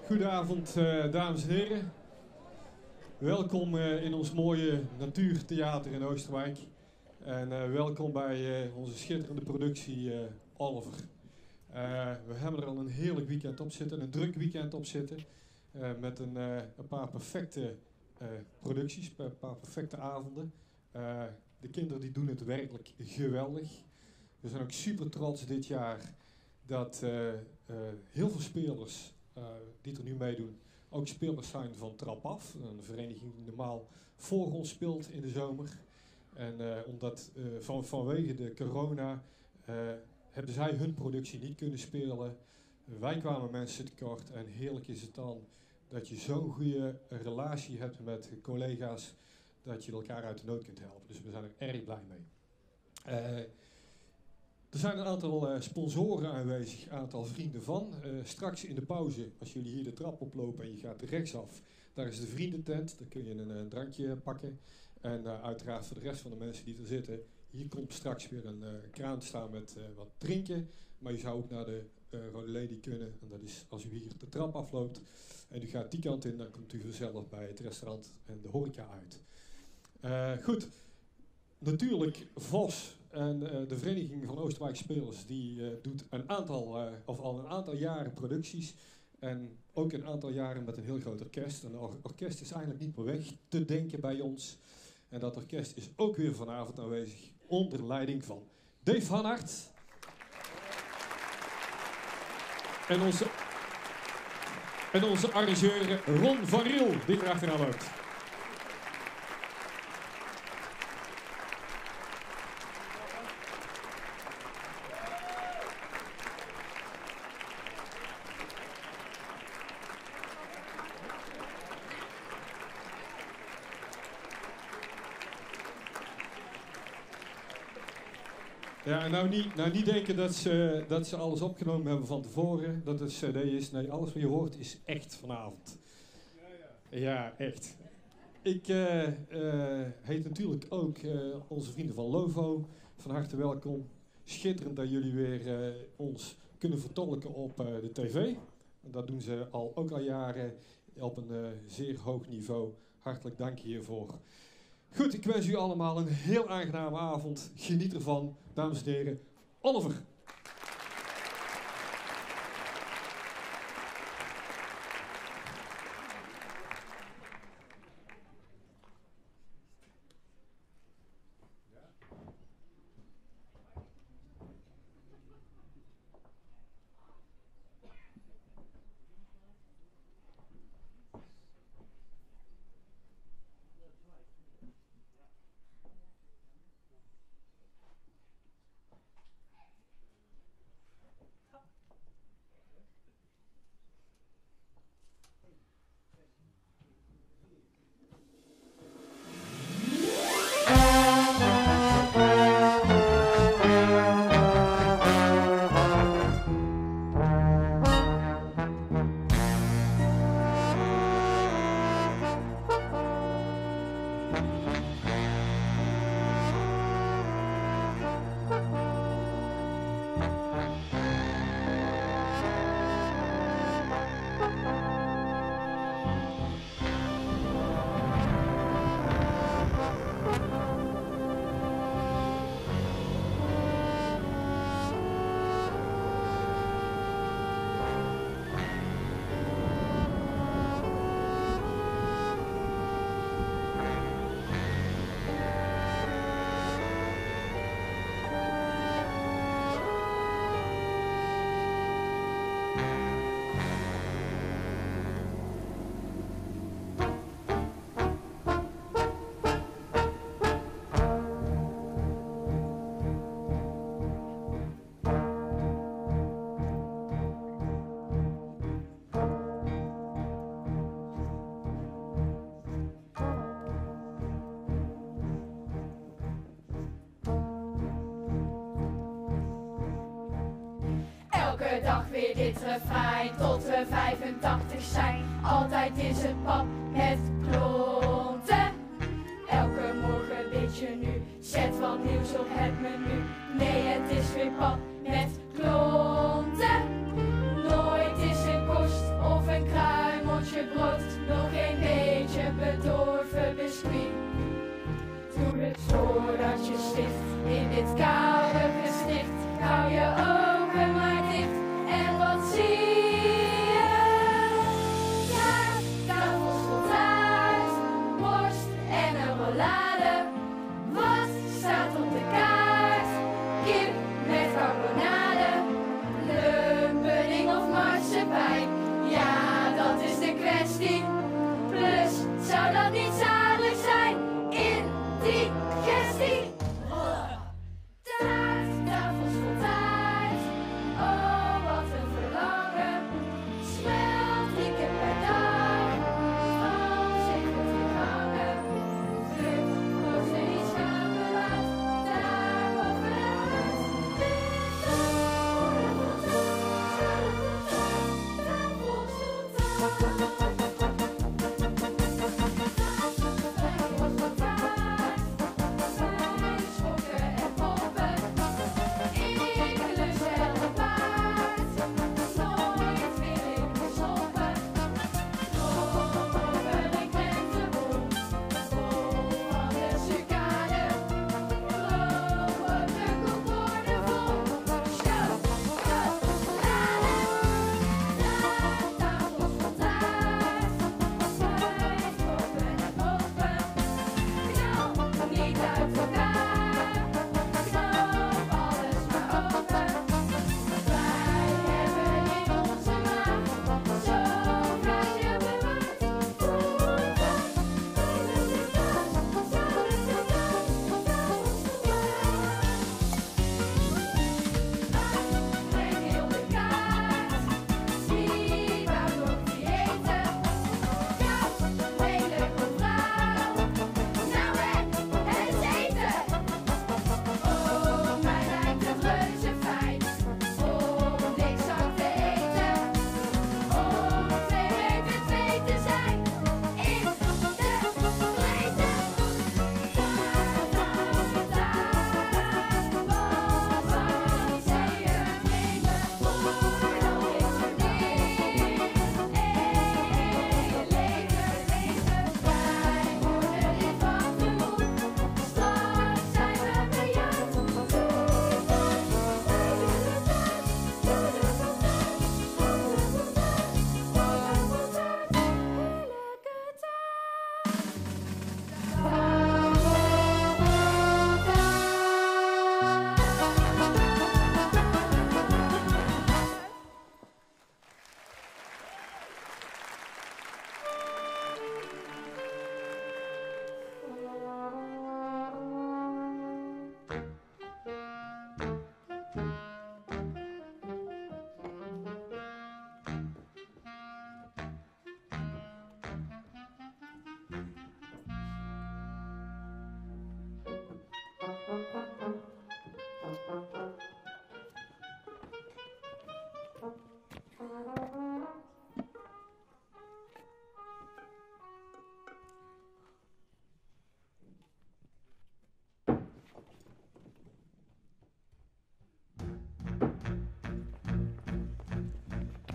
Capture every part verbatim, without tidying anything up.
Goedenavond, uh, dames en heren. Welkom uh, in ons mooie natuurtheater in Oosterwijk. En uh, welkom bij uh, onze schitterende productie uh, Oliver. Uh, we hebben er al een heerlijk weekend op zitten, een druk weekend op zitten. Uh, met een, uh, een paar perfecte uh, producties, een paar perfecte avonden. Uh, de kinderen die doen het werkelijk geweldig. We zijn ook super trots dit jaar dat uh, uh, heel veel spelers uh, die er nu meedoen ook spelers zijn van Trap Af. Een vereniging die normaal voor ons speelt in de zomer. En uh, omdat uh, van, vanwege de corona uh, hebben zij hun productie niet kunnen spelen. Uh, wij kwamen mensen tekort en heerlijk is het dan dat je zo'n goede relatie hebt met collega's dat je elkaar uit de nood kunt helpen. Dus we zijn er erg blij mee. Uh, Er zijn een aantal uh, sponsoren aanwezig, een aantal vrienden van. Uh, straks in de pauze, als jullie hier de trap oplopen en je gaat rechtsaf, daar is de vriendentent. Daar kun je een, een drankje pakken. En uh, uiteraard voor de rest van de mensen die er zitten, hier komt straks weer een uh, kraan staan met uh, wat drinken. Maar je zou ook naar de uh, Rode Lady kunnen. En dat is als u hier de trap afloopt en u gaat die kant in, dan komt u vanzelf bij het restaurant en de horeca uit. Uh, goed, natuurlijk Vos. En uh, de Vereniging van Oosterwijk Spelers die uh, doet een aantal, uh, of al een aantal jaren producties. En ook een aantal jaren met een heel groot orkest. En het orkest is eigenlijk niet meer weg te denken bij ons. En dat orkest is ook weer vanavond aanwezig onder leiding van Dave van Aert. En onze, en onze arrangeur Ron van Riel, die erachteraan loopt. Ja, nou niet, nou niet denken dat ze, dat ze alles opgenomen hebben van tevoren, dat het cd is. Nee, alles wat je hoort is echt vanavond. Ja, ja. Ja, echt. Ik uh, uh, heet natuurlijk ook uh, onze vrienden van Lovo. Van harte welkom. Schitterend dat jullie weer uh, ons kunnen vertolken op uh, de tv. En dat doen ze al, ook al jaren op een uh, zeer hoog niveau. Hartelijk dank hiervoor. Goed, ik wens u allemaal een heel aangename avond. Geniet ervan, dames en heren. Oliver. Elke dag weer dit refrein, tot we vijfentachtig zijn. Altijd is het pap met klonten. Elke morgen weet je nu, zet wat nieuws op het menu. Nee, het is weer pap met klonten. Nooit is een kost of een kruid.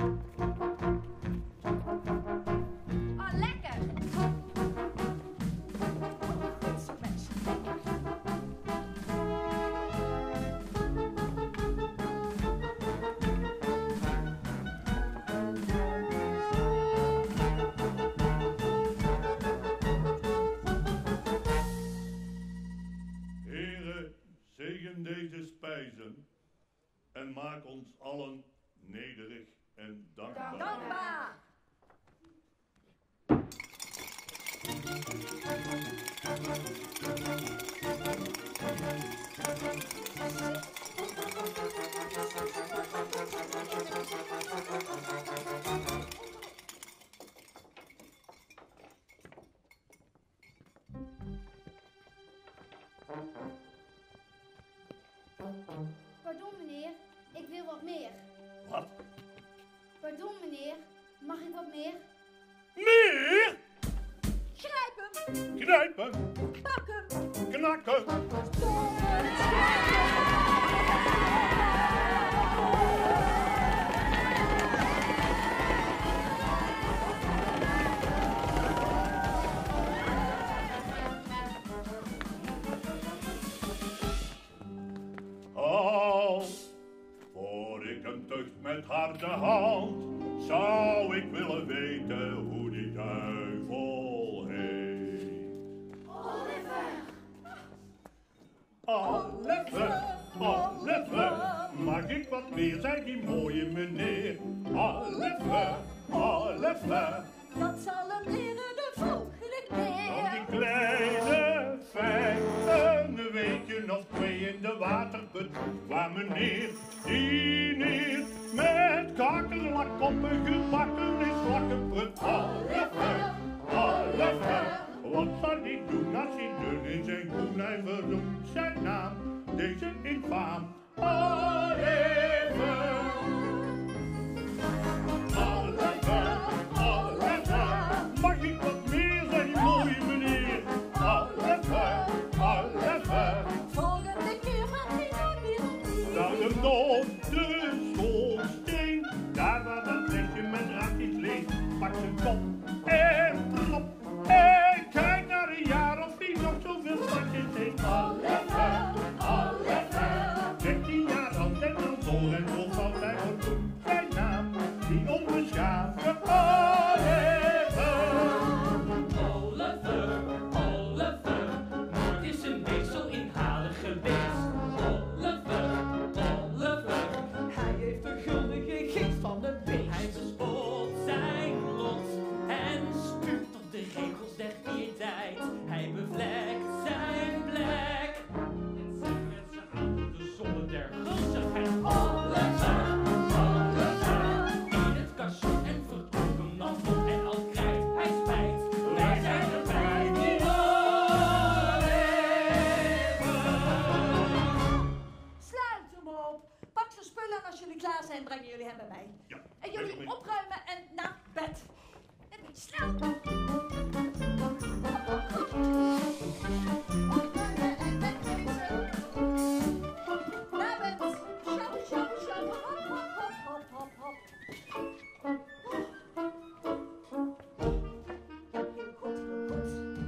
Ah, lekker! Goed zo, mensen. Heere, zegen deze spijzen en maak ons allen nederig en dankbaar. Dankbaar! Pardon meneer, ik wil wat meer. Wat? Pardon meneer, mag ik wat meer? Meer? Grijp hem! Knijpen, Pak hem! knakken. Al, voor ik hem tucht met harde hand, zou ik willen weten hoe die duivel heet. Oliver! Oliver, Oliver, mag ik wat meer, zei die mooie meneer. Oliver, Oliver, Dat zal hem leren de volgende van die keer. kleine feiten, een weekje of twee in de waterput, waar meneer dineert met kakkerlak op een gebakken is lakkenprut. Oliver, Oliver, wat zal hij doen als hij dun in zijn koen hij verdoemt zijn naam, deze infaam. Oliver, Oliver, Oliver, mag ik wat meer, zei die mooie meneer. Oliver, Oliver, Volgende keer gaat hij nooit meer opnieuw. naar de dode schoorsteen, daar waar dat netje met raakjes leeft, pak zijn kop en plop. En kijk naar een jaar of die nog zoveel pakjes heeft. Oliver, Oliver, dertien jaar oud en dan door en vol valt hij op zijn naam, die onbeschaafde Oliver. Oliver, Oliver, nooit is een weefsel inhalig geweest. Oliver, Oliver, hij heeft de guldige geest van de beest. Hij bespot zijn lot en spuugt op de regels der pietijd. Hij bevlekt zijn plek en zet met zijn aan de zonde der gulzigheid. Oliver, Oliver, in het kastje en vertrok hem dan vol en al krijgt hij spijt. Wij zijn erbij, die Oliver. Sluit hem op. Pak zijn spullen en als jullie klaar zijn, brengen jullie hem bij mij. Ja, En best jullie wel. opruimen en naar bed. En snel. Opruimen en bed wezen. Naar bed. Sjouw, sjouw, sjouw. Hop, hop, hop, hop, hop, hop. Heel goed, heel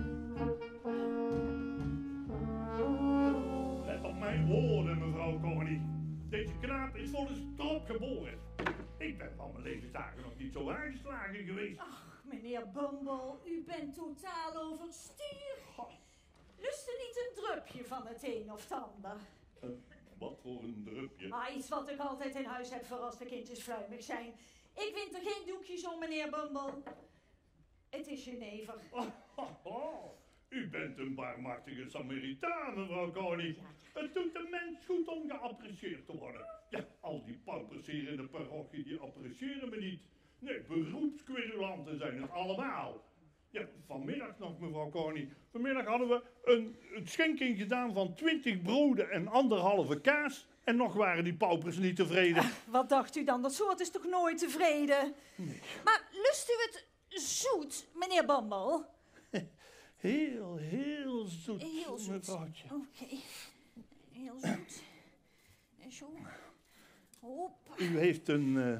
goed. Let op mijn woorden, mevrouw Corny. Deze knaap is volgens strop geboren. Ik ben van mijn levensdagen nog niet zo aangeslagen geweest. Ach, meneer Bumble, u bent totaal overstuur. Lust u niet een drupje van het een of het ander? Uh, wat voor een drupje. Ah, iets wat ik altijd in huis heb voor als de kindjes fluimig zijn. Ik vind er geen doekjes om, meneer Bumble. Het is jenever. Oh, oh, oh. U bent een barmhartige Samaritaan, mevrouw Corny. Het doet de mens goed om geapprecieerd te worden. Ja, al die paupers hier in de parochie, die appreciëren me niet. Nee, beroepsquerulanten zijn het allemaal. Ja, vanmiddag nog, mevrouw Corny. Vanmiddag hadden we een, een schenking gedaan van twintig broden en anderhalve kaas. En nog waren die paupers niet tevreden. Wat dacht u dan? Dat soort is toch nooit tevreden? Nee. Maar lust u het zoet, meneer Bumble? Heel, heel zoet, Heel zoet. mevrouwtje. Oké, heel zoet. En zo. Hop. U heeft een, uh,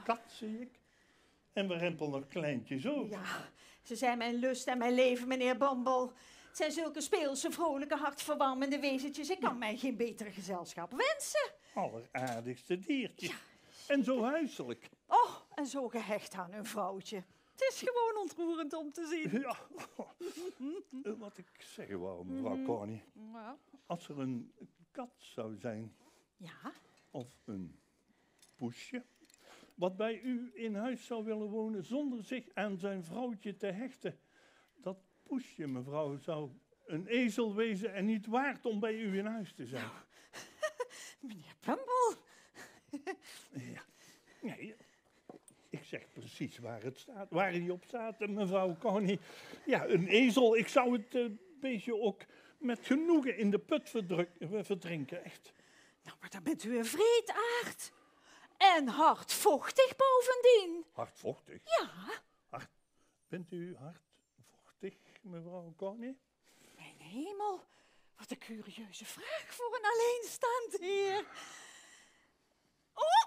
kat, zie ik. En we rempel nog kleintjes ook. Ja, ze zijn mijn lust en mijn leven, meneer Bumble. Het zijn zulke speelse, vrolijke, hartverwarmende wezentjes. Ik kan mij geen betere gezelschap wensen. Alleraardigste diertjes. Ja. En zo huiselijk. Oh, en zo gehecht aan hun vrouwtje. Het is gewoon ontroerend om te zien. Ja, wat ik zeggen wou, mevrouw mm-hmm. Corny. Ja. Als er een kat zou zijn, ja? Of een poesje, wat bij u in huis zou willen wonen zonder zich aan zijn vrouwtje te hechten. Dat poesje, mevrouw, zou een ezel wezen en niet waard om bij u in huis te zijn. Nou, meneer Bumble. Ja, nee, ik zeg precies waar het staat, waar hij op staat, mevrouw Corny. Ja, een ezel, ik zou het uh, beestje ook met genoegen in de put verdrinken, echt. Nou, maar dan bent u een vreedaard. En hardvochtig bovendien. Hardvochtig? Ja. Hard, bent u hardvochtig, mevrouw Corny? Mijn hemel, wat een curieuze vraag voor een alleenstaand heer. Oh!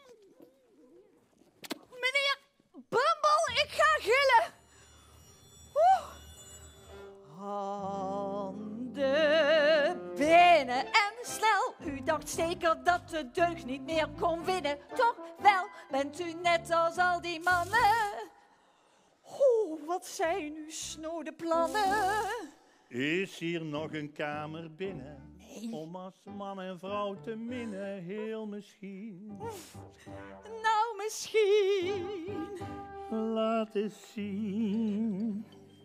Meneer Bumble, ik ga gillen. Oeh. Handen binnen en snel. U dacht zeker dat de deugd niet meer kon winnen. Toch wel bent u net als al die mannen. Oeh, wat zijn uw snode plannen? Is hier nog een kamer binnen? Nee. Om als man en vrouw te minnen, heel misschien. Oef. Nou, misschien. Laat eens zien.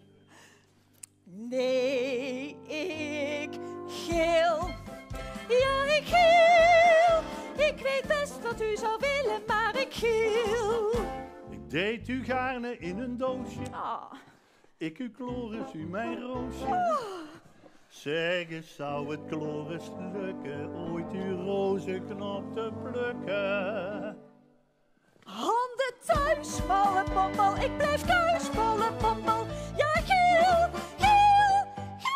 Nee, ik gil. Ja, ik gil. Ik weet best wat u zou willen, maar ik gil. Ik deed u gaarne in een doosje. Ah. Ik u Chloris, u mijn roosje. Oh. Zeg eens, zou het Chloris lukken ooit uw rozenknop te plukken? Handen thuis, malle bommel. Ik blijf thuis, malle bommel. Ja, gil, gil,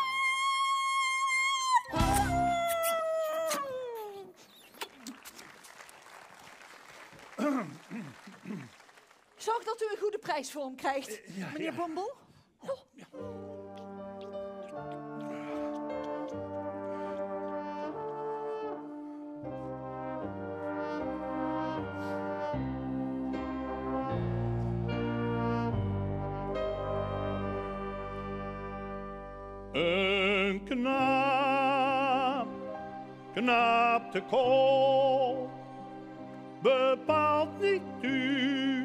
gil. Zorg dat u een goede prijs voor hem krijgt, Uh, ja, meneer ja. Bumble. Ja, ja. Een knaap, knaap te koop, bepaalt niet duur,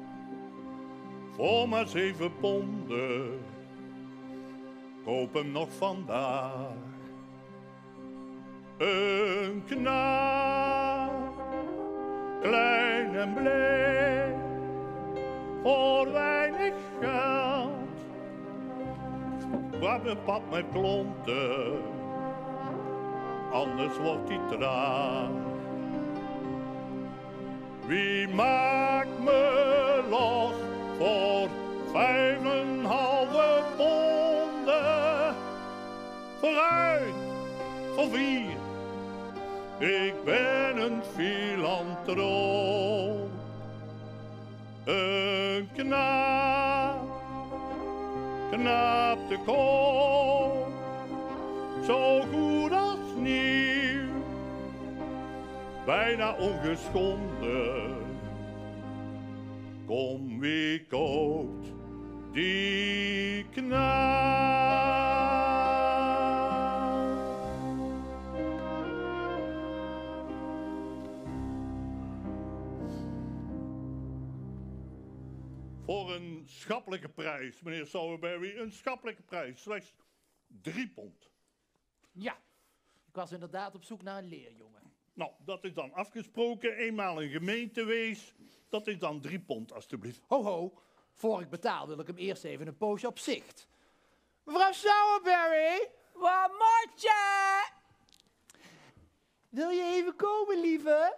voor maar zeven ponden, koop hem nog vandaag. Een knaap, klein en blij, voor weinig geld, waar bepaalt met klonten, anders wordt hij traag. Wie maakt me los voor vijf en halve ponden? Vooruit, voor vier. Ik ben een filantroop. Een knaap, knaap te koop, zo goed als nieuw, bijna ongeschonden. Kom, wie koopt die knaap? Voor een schappelijke prijs, meneer Sowerberry, een schappelijke prijs, slechts drie pond. Ja, ik was inderdaad op zoek naar een leerjongen. Nou, dat is dan afgesproken, eenmaal een gemeentewees, dat is dan drie pond, alstublieft. Ho, ho, voor ik betaal wil ik hem eerst even een poosje op zicht. Mevrouw Sowerberry, Wat moet je? wil je even komen, lieve?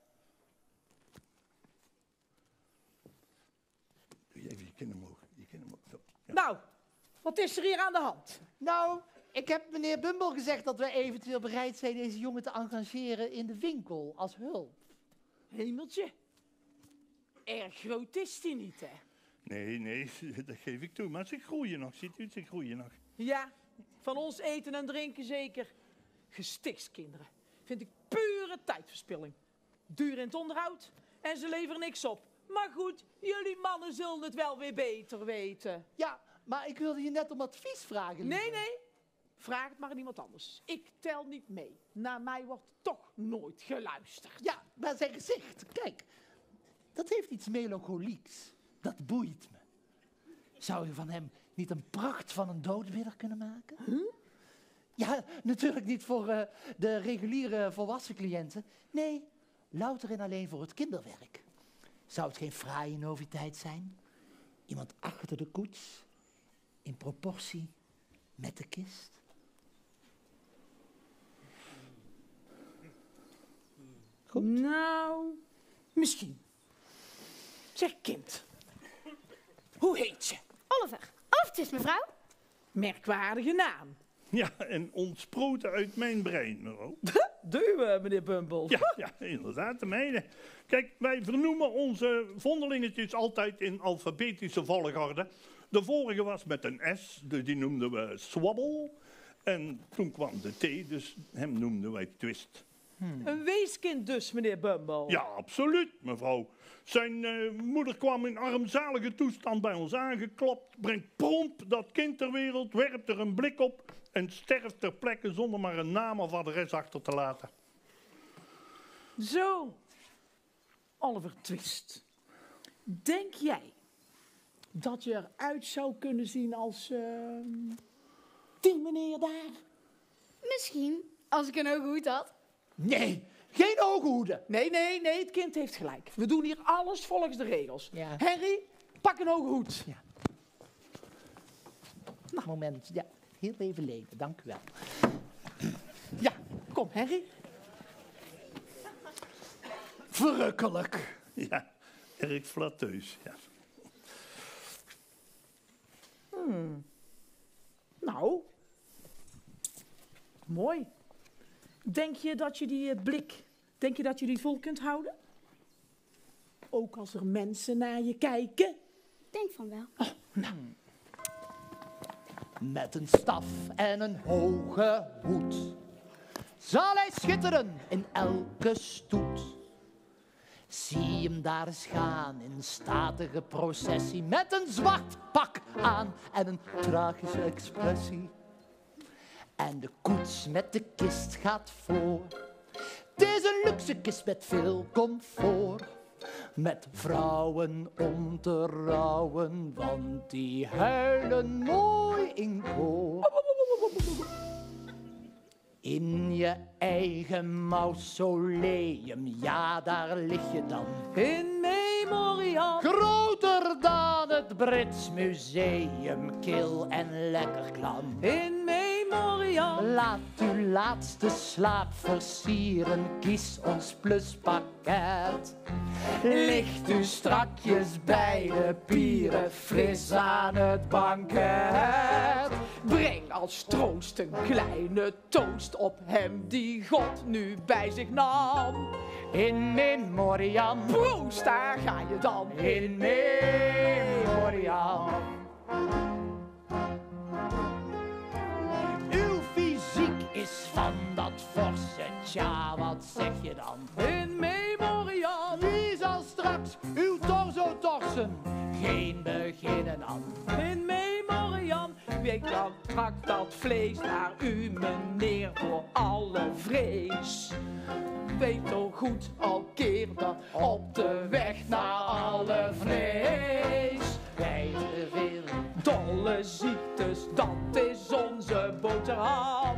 Doe je even je kin omhoog, je kin omhoog, zo. Ja. Nou, wat is er hier aan de hand? Nou, ik heb meneer Bumble gezegd dat wij eventueel bereid zijn deze jongen te engageren in de winkel als hulp. Hemeltje. erg groot is die niet, hè? Nee, nee, dat geef ik toe. Maar ze groeien nog, ziet u, ze groeien nog. Ja, van ons eten en drinken zeker. Gesticskinderen. Vind ik pure tijdverspilling. Duur in het onderhoud en ze leveren niks op. Maar goed, jullie mannen zullen het wel weer beter weten. Ja, maar ik wilde je net om advies vragen. Nee, lieve. nee. Vraag het maar aan iemand anders. Ik tel niet mee. Naar mij wordt toch nooit geluisterd. Ja, maar zijn gezicht, kijk. Dat heeft iets melancholieks. Dat boeit me. Zou je van hem niet een pracht van een doodwidder kunnen maken? Huh? Ja, natuurlijk niet voor uh, de reguliere volwassen cliënten. Nee, louter en alleen voor het kinderwerk. Zou het geen fraaie noviteit zijn? Iemand achter de koets, in proportie met de kist. Goed. Nou, misschien. Zeg, kind. Hoe heet je? Oliver. Oliver is mevrouw. Merkwaardige naam. Ja, en ontsproten uit mijn brein, mevrouw. Duwen, meneer Bumble. Ja, ja, inderdaad, de mijne. Kijk, wij vernoemen onze vondelingetjes altijd in alfabetische volgorde. De vorige was met een S, dus die noemden we Swabble. En toen kwam de T, dus hem noemden wij Twist. Hmm. Een weeskind dus, meneer Bumble. Ja, absoluut, mevrouw. Zijn uh, moeder kwam in armzalige toestand bij ons aangeklopt, brengt prompt dat kind ter wereld, werpt er een blik op en sterft ter plekke zonder maar een naam of adres achter te laten. Zo, Oliver Twist. Denk jij dat je eruit zou kunnen zien als uh, die meneer daar? Misschien, als ik een ogen goed had. Nee, geen ooghoeden. Nee, nee, nee, het kind heeft gelijk. We doen hier alles volgens de regels. Ja. Henry, pak een ooghoed. Ja. Nou, moment. Ja, heel even leven, dank u wel. Ja, kom, Henry. Verrukkelijk. Ja, erg flatteus, ja. Hmm. Nou, mooi. Denk je dat je die uh, blik, denk je dat je die vol kunt houden? Ook als er mensen naar je kijken? Ik denk van wel. Oh, nou. Met een staf en een hoge hoed zal hij schitteren in elke stoet. Zie hem daar eens gaan in statige processie met een zwart pak aan en een tragische expressie. En de koets met de kist gaat voor. Het is een luxe kist met veel comfort. Met vrouwen om te rouwen, want die huilen mooi in koor. In je eigen mausoleum, ja, daar lig je dan. In memoriam. Groter dan het Brits Museum, kil en lekker klam. In memoriam. Laat uw laatste slaap versieren, kies ons pluspakket. Ligt u strakjes bij de pieren, fris aan het banket. Breng als troost een kleine toast op hem die God nu bij zich nam. In memoriam. Proost, daar ga je dan. In memoriam. Uw fysiek is van dat forse, tja, wat zeg je dan? In memoriam. Wie zal straks uw torso torsen? Geen beginnen aan. In memoriam. Week dan trakt dat vlees naar u, meneer, voor alle vrees. Weet toch goed, al keerde op de weg naar alle vrees. Wij te veel dolle ziektes, dat is onze boterham.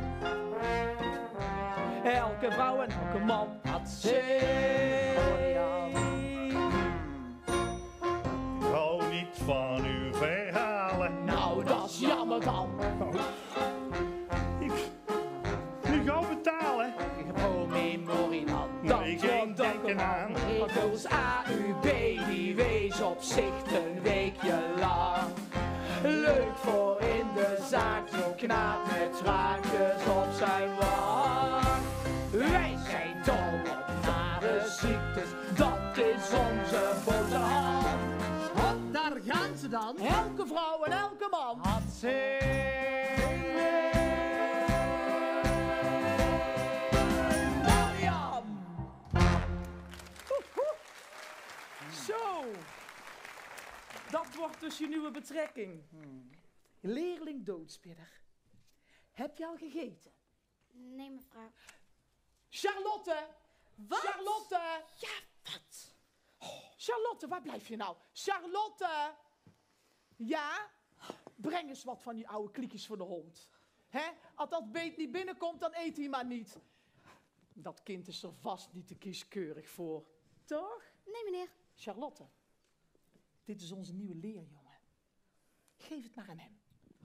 Elke vrouw en elke man had zee. Hou niet van uw verhalen. Nou, dat is jammer dan. Ik, nu gauw betalen. gewoon memorie dan. Nee, geen denken aan. Regels A U B, die wees op zicht een weekje lang. Leuk voor in de zaak, zo'n knaap met traantjes op zijn wang. Wij zijn dol op nare ziektes, dat is onze boterham. Hop, daar gaan ze dan. Elke vrouw en elke man. Mariam! Zo. Dat wordt dus je nieuwe betrekking. Leerling doodspidder. Heb je al gegeten? Nee, mevrouw. Charlotte! Wat? Charlotte! Ja, wat? Charlotte, waar blijf je nou? Charlotte! Ja? Breng eens wat van die oude kliekjes voor de hond. Hè? Als dat beet niet binnenkomt, dan eet hij maar niet. Dat kind is er vast niet te kieskeurig voor. Toch? Nee, meneer. Charlotte, dit is onze nieuwe leerjongen. Geef het maar aan hem.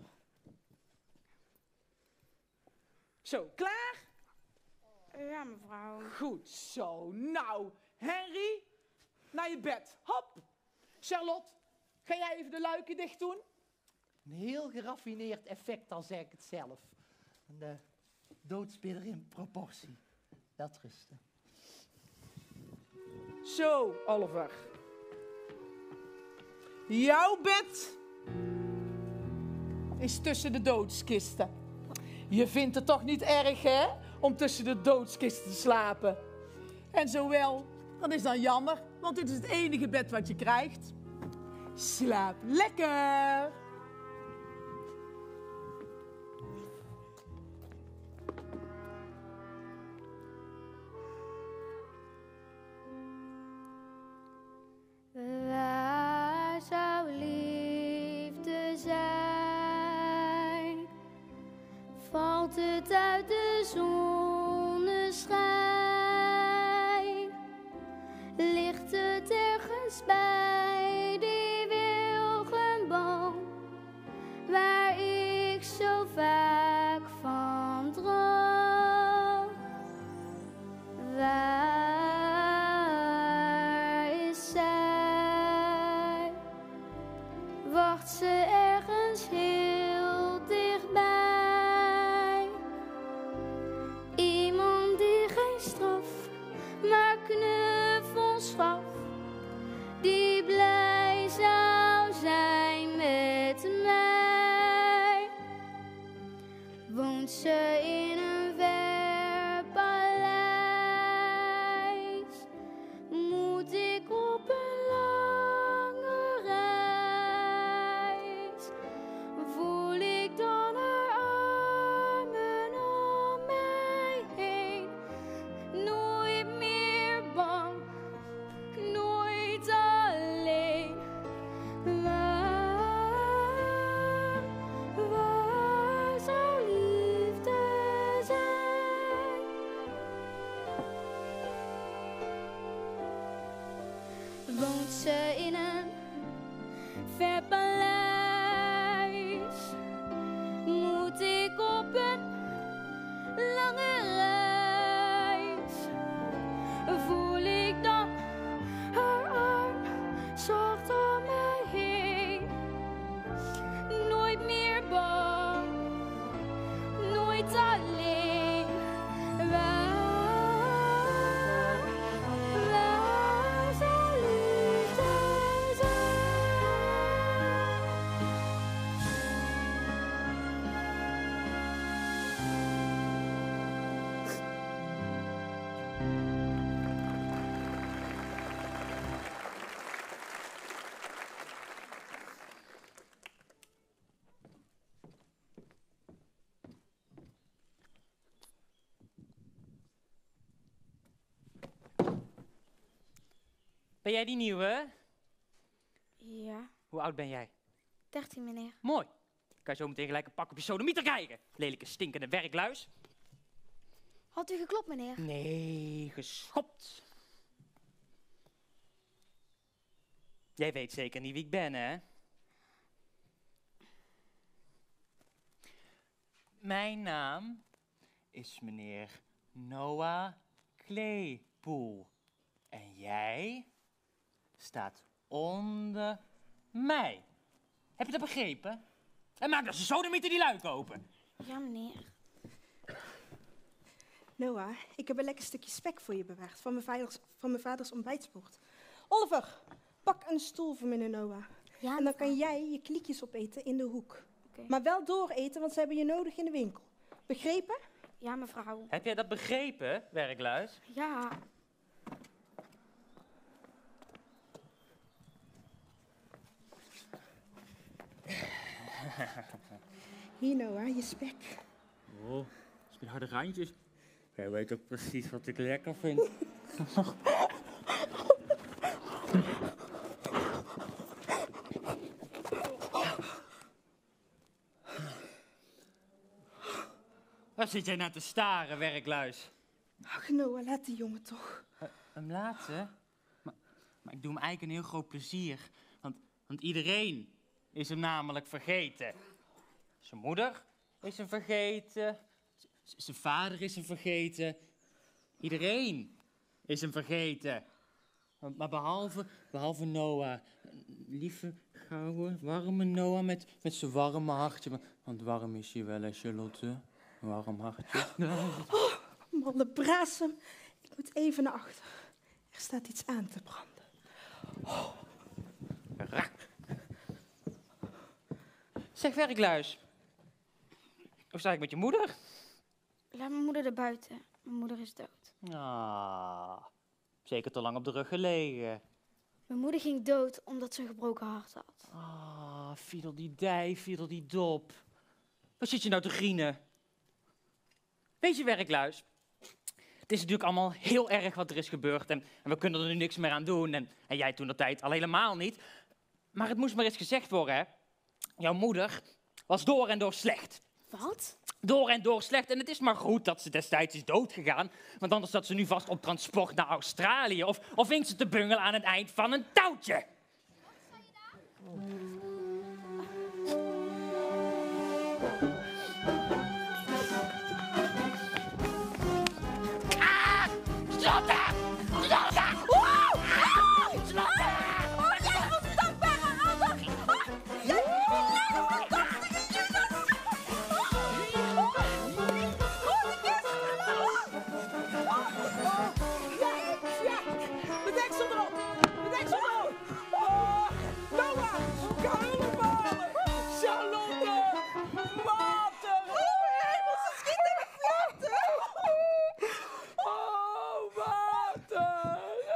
Zo, klaar? Ja, mevrouw. Goed zo. Nou, Henry, naar je bed. Hop. Charlotte, ga jij even de luiken dicht doen? Een heel geraffineerd effect, dan zeg ik het zelf. Een uh, doodspidder in proportie. Dat rusten. Zo, Oliver. Jouw bed is tussen de doodskisten. Je vindt het toch niet erg, hè? Om tussen de doodskisten te slapen. En zowel, dat is dan jammer, want dit is het enige bed wat je krijgt. Slaap lekker! Waar zou liefde zijn? Valt het uit de zonneschijn? Ligt het ergens bij die wilgenboom waar ik zo vaak van droom? Waar is zij? Wacht ze ergens heel dichtbij? Iemand die geen straf, maar knuffels gaf, die blij zou zijn met mij. Woont ze in een ver paleis? Moet ik op een lange reis? Voel ik dan haar armen om mij heen? Nooit meer bang, nooit alleen. Waar, waar zou liefde zijn? Woont ze in een ver paleis? Moet ik op een lange reis? Voel ik dan haar arm zacht om mij heen? Nooit meer bang, nooit alleen. Waar, waar zou liefde zijn? Ben jij die nieuwe? Ja, Hoe oud ben jij? dertien meneer. Mooi. Kan je zo meteen gelijk een pak op je sodomieter krijgen. Lelijke stinkende werkluis. Had u geklopt meneer? Nee, geschopt. Jij weet zeker niet wie ik ben, hè? Mijn naam is meneer Noah Claypool. En jij staat onder mij. Heb je dat begrepen? En maak dat ze sodemieter die luik open. Ja meneer. Noah, ik heb een lekker stukje spek voor je bewaard, van mijn vaders, van mijn vaders ontbijtsport. Oliver, pak een stoel voor meneer Noah. Ja, En dan kan jij je kliekjes opeten in de hoek. Oké. Maar wel dooreten, want ze hebben je nodig in de winkel. Begrepen? Ja, mevrouw. Heb jij dat begrepen, werkluis? Ja. Hier Noah, je spek. Oh, dat is met harde randjes. Jij weet ook precies wat ik lekker vind. Waar zit jij naar te staren, werkluis? Ach Noah, laat die jongen toch. Uh, hem laten? Maar, maar ik doe hem eigenlijk een heel groot plezier. Want, want iedereen is hem namelijk vergeten. Zijn moeder is hem vergeten. Z- zijn vader is hem vergeten. Iedereen is hem vergeten. Maar, maar behalve, behalve Noah. Lieve, gouden, warme Noah met, met zijn warme hartje. Want warm is hij wel, hè, Charlotte? Warm hartje. Oh, malle brasem. Ik moet even naar achter. Er staat iets aan te branden. Oh. Rak. Zeg, werkluis. Hoe sta ik met je moeder? Laat mijn moeder er buiten. Mijn moeder is dood. Ah, zeker te lang op de rug gelegen. Mijn moeder ging dood omdat ze een gebroken hart had. Ah, fiedel die dij, fiedel die dop. Wat zit je nou te grienen? Weet je, werkluis, het is natuurlijk allemaal heel erg wat er is gebeurd en, en we kunnen er nu niks meer aan doen. En, en jij toen de tijd al helemaal niet. Maar het moest maar eens gezegd worden, hè. Jouw moeder was door en door slecht. Wat? Door en door slecht. En het is maar goed dat ze destijds is doodgegaan. Want anders zat ze nu vast op transport naar Australië. Of, of hing ze te bungelen aan het eind van een touwtje. Ah! Stop daar! Stop daar! Wow! Ah! Stop daar! Oh, jij ondankbare ouder! Ah! Jij kleine verdachte Judas! De deksel erop! De deksel erop! Oh, Noah! Ga hulp halen! Charlotte! Water! Oh, hemelse schietende vloten! Oh, water!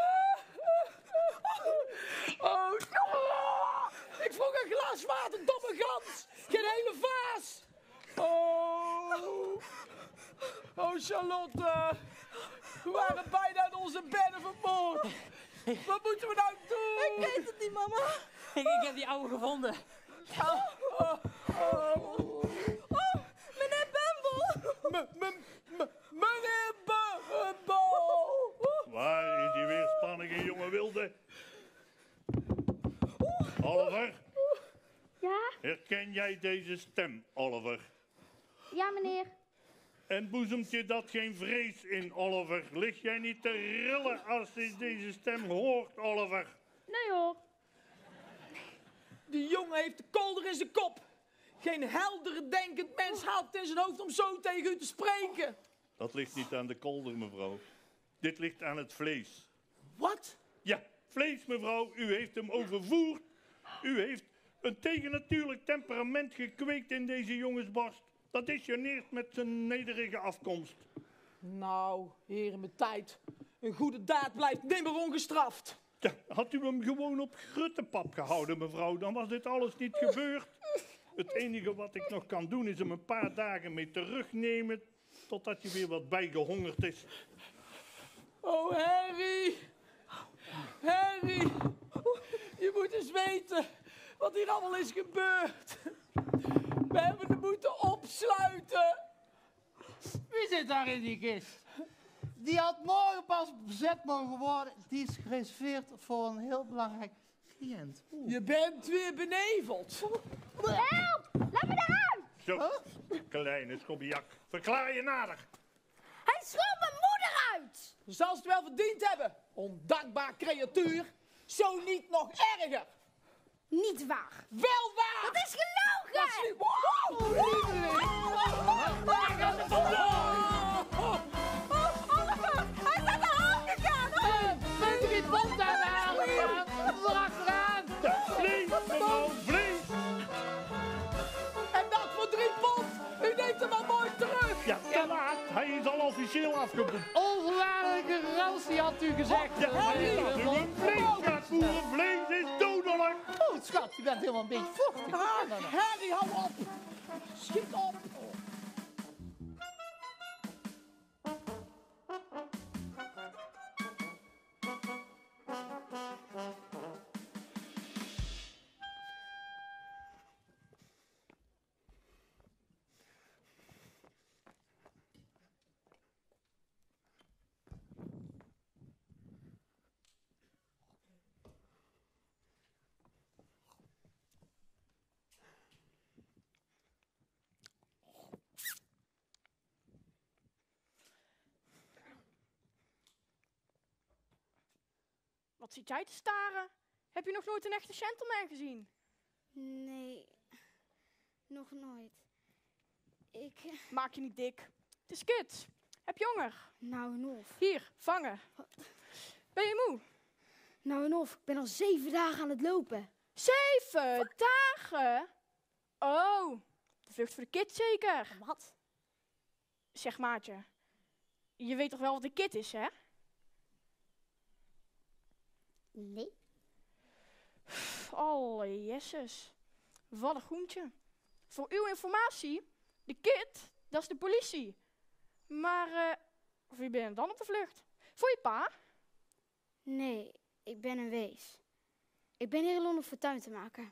Oh, ik vroeg een glas water, domme gans! Geen hele vaas! Oh! Oh, Charlotte! We waren bijna in onze bedden vermoord. Wat moeten we nou doen? Ik weet het niet, mama. Ik, ik heb die oude gevonden. Oh, oh, oh. Oh, meneer Bumble. M- m- m- Meneer Bumble. Waar is die weerspannige jonge wilde? Oliver? Ja? Herken jij deze stem, Oliver? Ja, meneer. En boezemt je dat geen vrees in, Oliver? Lig jij niet te rillen als je deze stem hoort, Oliver? Nee hoor. Die jongen heeft de kolder in zijn kop. Geen heldere denkend mens haalt het in zijn hoofd om zo tegen u te spreken. Dat ligt niet aan de kolder, mevrouw. Dit ligt aan het vlees. Wat? Ja, vlees, mevrouw. U heeft hem overvoerd. U heeft een tegennatuurlijk temperament gekweekt in deze jongensborst. Dat is geneerd met zijn nederige afkomst. Nou, heren mijn tijd. Een goede daad blijft nimmer ongestraft. Ja, had u hem gewoon op gruttepap gehouden, mevrouw, dan was dit alles niet gebeurd. Het enige wat ik nog kan doen is hem een paar dagen mee terugnemen, totdat hij weer wat bijgehongerd is. Oh, Harry. Harry. Je moet eens weten wat hier allemaal is gebeurd. We hebben hem moeten opsluiten. Wie zit daar in die kist? Die had morgen pas bezet mogen worden. Die is gereserveerd voor een heel belangrijk cliënt. Oeh. Je bent weer beneveld. Help! Laat me eruit! Zo, kleine schobbiak, verklaar je nader. Hij schroopt mijn moeder uit! Zal ze het wel verdiend hebben. Ondankbaar creatuur. Zo niet nog erger. Niet waar. Wel waar. Dat is gelogen! Dat is niet... Wow! gezegd. Ja, maar Hier, dat is man. niet vlees, ja, boerenvlees is dodelijk. Oh, schat, je bent helemaal een beetje vochtig. Ah, Henny, hou op. Schiet op. Wat zit jij te staren? Heb je nog nooit een echte gentleman gezien? Nee, nog nooit. Ik... eh, Maak je niet dik. Het is kids. Heb je honger? Nou en of. Hier, vangen. Ben je moe? Nou en of. Ik ben al zeven dagen aan het lopen. Zeven dagen? Oh, de vlucht voor de kids zeker. Wat? Zeg maatje, je weet toch wel wat een kid is, hè? Nee. Alle jesses. Wat een groentje. Voor uw informatie, de kid, dat is de politie. Maar uh, wie ben je dan op de vlucht? Voor je pa? Nee, ik ben een wees. Ik ben hier in Londen fortuin te maken.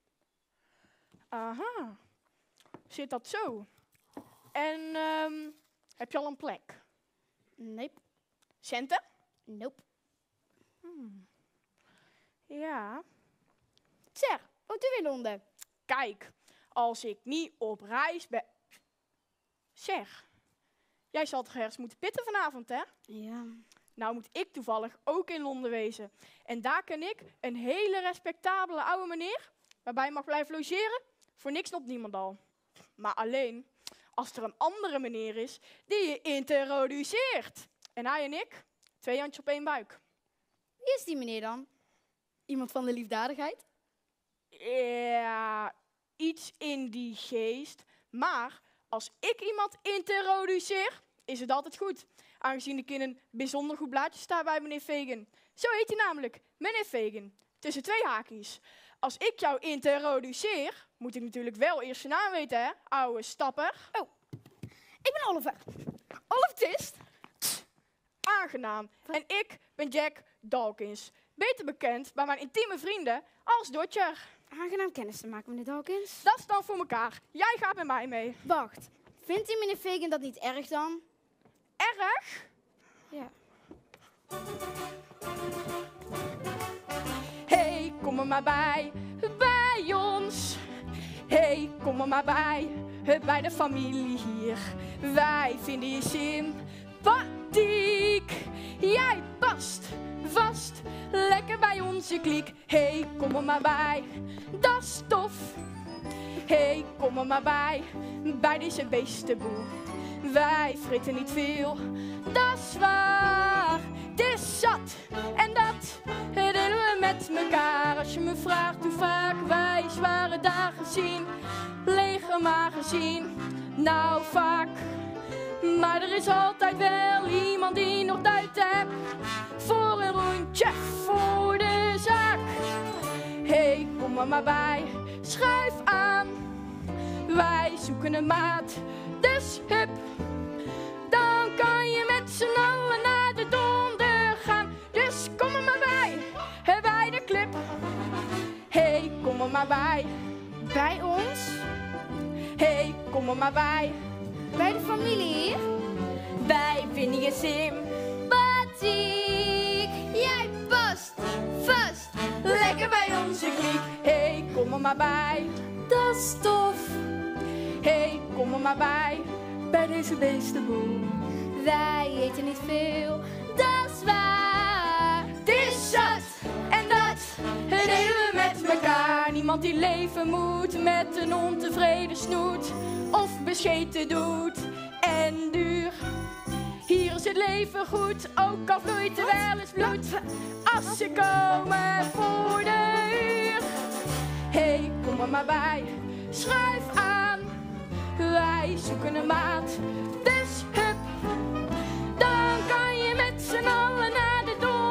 Aha. Zit dat zo? En um, heb je al een plek? Nee. Centen? Nope. Hmm. Ja. Zeg, woont u in Londen? Kijk, als ik niet op reis ben... Zeg, jij zal toch ergens moeten pitten vanavond, hè? Ja. Nou moet ik toevallig ook in Londen wezen. En daar ken ik een hele respectabele oude meneer, waarbij je mag blijven logeren, voor niks en op niemandal. Maar alleen als er een andere meneer is die je introduceert. En hij en ik, twee handjes op één buik. Wie is die meneer dan? Iemand van de liefdadigheid? Ja, iets in die geest. Maar als ik iemand introduceer, is het altijd goed. Aangezien ik in een bijzonder goed blaadje sta bij meneer Fagin. Zo heet hij namelijk, meneer Fagin. Tussen twee haakjes. Als ik jou introduceer, moet ik natuurlijk wel eerst je naam weten, hè, ouwe stapper. Oh, ik ben Oliver. Oliver Twist. Aangenaam. En ik ben Jack Dawkins. Beter bekend bij mijn intieme vrienden als Dodger. Aangenaam kennis te maken, meneer Dawkins. Dat is dan voor elkaar. Jij gaat met mij mee. Wacht, vindt u meneer Fagin dat niet erg dan? Erg? Ja. Hey, kom er maar bij, bij ons. Hey, kom er maar bij, bij de familie hier. Wij vinden je sympathiek. Jij past vast lekker bij onze kliek. Hey, kom er maar bij, dat is tof. Hey, kom er maar bij, bij deze beestenboel. Wij vreten niet veel, dat is waar. Het is zat en dat delen we met elkaar. Als je me vraagt hoe vaak wij zware dagen zien, lege magen zien, nou vaak. Maar er is altijd wel iemand die nog tijd hebt voor een rondje voor de zaak. Hey, kom er maar bij, schuif aan. Wij zoeken een maat, dus hup. Dan kan je met z'n allen naar de donder gaan. Dus kom er maar bij, bij de club. Hey, kom er maar bij, Bij ons? hey, kom er maar bij. Bij de familie hier? Wij vinden je sympathiek. Jij past vast Lekker bij onze kliek. Hey, kom er maar bij. dat is tof. Hey, kom er maar bij. Bij deze beestenboel. Wij eten niet veel, dat is waar. Het is zat en dat delen we met elkaar. Niemand die leven moet met een ontevreden snoet. Of bescheten doet en duur. Hier is het leven goed, ook al vloeit er wel eens bloed. Als ze komen voor de uur. Hey, kom er maar bij, schuif aan. Wij zoeken een maat, dus hup. Dan kan je met z'n allen naar de deur.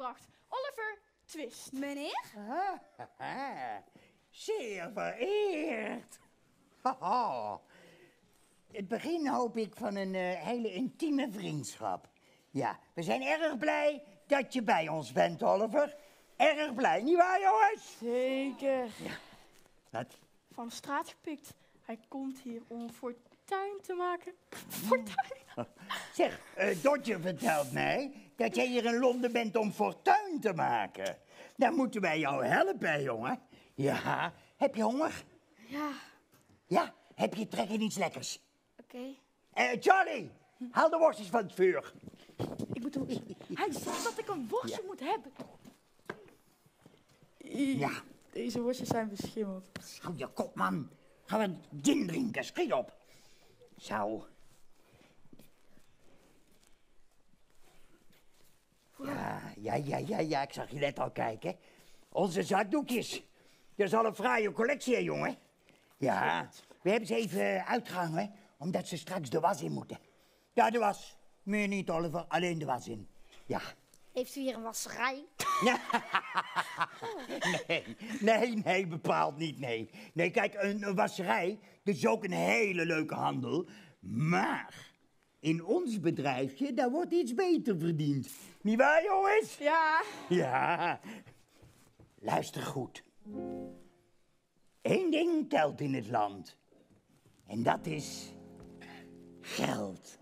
meegebracht. Oliver Twist. Meneer? Ah, zeer vereerd. Haha. Het begin, hoop ik, van een uh, hele intieme vriendschap. Ja, we zijn erg blij dat je bij ons bent, Oliver. Erg blij, nietwaar, jongens? Zeker. Ja. Wat? Van de straat gepikt. Hij komt hier om fortuin te maken. Fortuin? Zeg, uh, Dodger vertelt mij dat jij hier in Londen bent om fortuin te maken. Dan moeten wij jou helpen, jongen. Ja, heb je honger? Ja. Ja, heb je trek in iets lekkers? Oké. Okay. Uh, Charlie, haal de worstjes van het vuur. Ik moet doen. Hij zegt dat ik een worstje ja. moet hebben. Ja. Deze worstjes zijn beschimmeld. Hou je kop, man. Gaan we gin drinken, schiet op. Zo. Ja, ja, ja, ja, ja, ik zag je net al kijken. Onze zakdoekjes. Dat is al een fraaie collectie, hè, jongen. Ja, we hebben ze even uitgehangen, omdat ze straks de was in moeten. Ja, de was. Meer niet, Oliver, alleen de was in. Ja. Heeft u hier een wasserij? Nee, nee, nee, bepaald niet, nee. Nee, kijk, een, een wasserij, dat is ook een hele leuke handel. Maar in ons bedrijfje, daar wordt iets beter verdiend. Niet waar, jongens? Ja. Ja. Luister goed. Eén ding telt in het land. En dat is geld.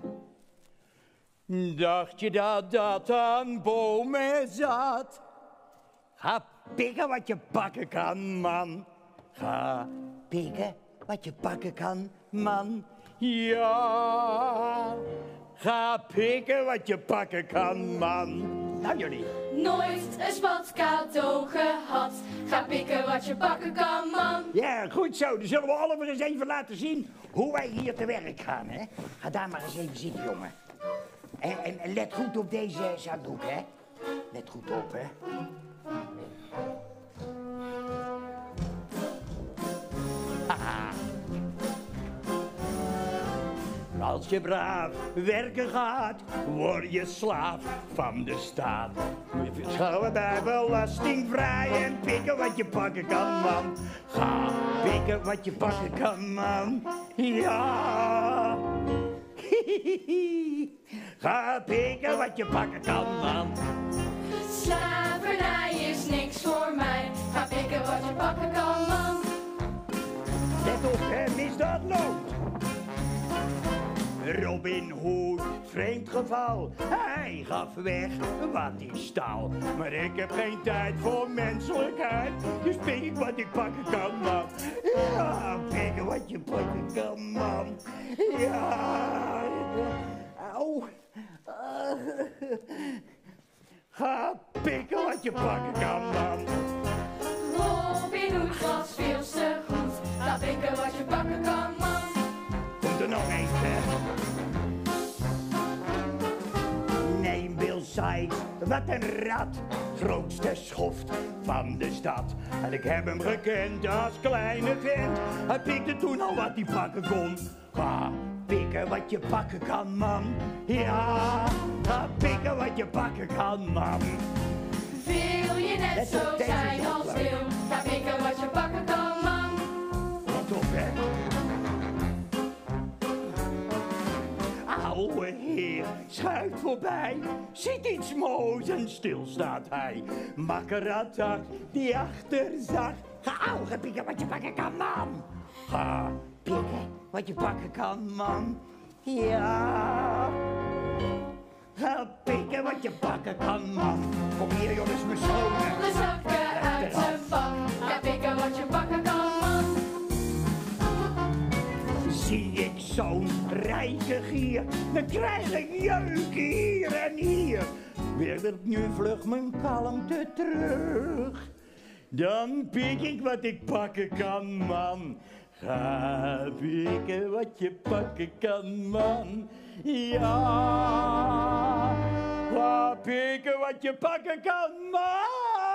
Dacht je dat dat aan bomen zat? Ga pikken wat je pakken kan, man. Ga pikken wat je pakken kan, man. Ja. Ga pikken wat je pakken kan, man. Nou, jullie. Nooit een spat cadeau gehad. Ga pikken wat je pakken kan, man. Ja, goed zo. Dan zullen we allemaal eens even laten zien hoe wij hier te werk gaan, hè. Ga daar maar eens even zitten, jongen. En, en, en let goed op deze zakdoek, hè. Let goed op, hè. Haha. Als je braaf werken gaat, word je slaaf van de staat. Je verschouwen bij belastingvrij en pikken wat je pakken kan, man. Ga pikken wat je pakken kan, man. Ja. Ga pikken wat je pakken kan, man. Slavernij is niks voor mij. Ga pikken wat je pakken kan, man. Let op, hè, misdaad loopt. Robin Hood, vreemd geval. Hij gaf weg wat hij stal. Maar ik heb geen tijd voor menselijkheid. Dus pik ik wat ik pakken kan, man. Ja, pikken wat je pakken kan, man. Ja. Auw. Ga pikken wat je pakken kan, man. Robin Hood was veel te goed. Ga pikken wat je pakken kan, man. Komt er nog eens, hè? Neem Bill Sykes, wat een rat. Grootste schoft van de stad. En ik heb hem gekend als kleine vent. Hij pikte toen al wat hij pakken kon. Ga pikken wat je pakken kan, man. Ja, ga pikken wat je pakken kan, man. Wil je net zo zijn als Wil? Ga pikken wat je pakken kan, man. Wat op, hè? Oude heer schuift voorbij, ziet iets moois en stil staat hij. Makkeratak die achter zag. Ga au, ga pikken wat je pakken kan, man. Ga pikken wat je pakken kan, man. Ja. Ga pikken wat je pakken kan, man. Kom hier, jongens, mijn schone. De zakken uit de bak. Ga pikken wat je pakken kan, man. Zie ik zo'n rijke gier, dan krijg ik jeuk hier en hier. Weer ik nu vlug mijn kalmte terug. Dan pik ik wat ik pakken kan, man. Ga pikken wat je pakken kan, man. Ja, ga pikken wat je pakken kan, man.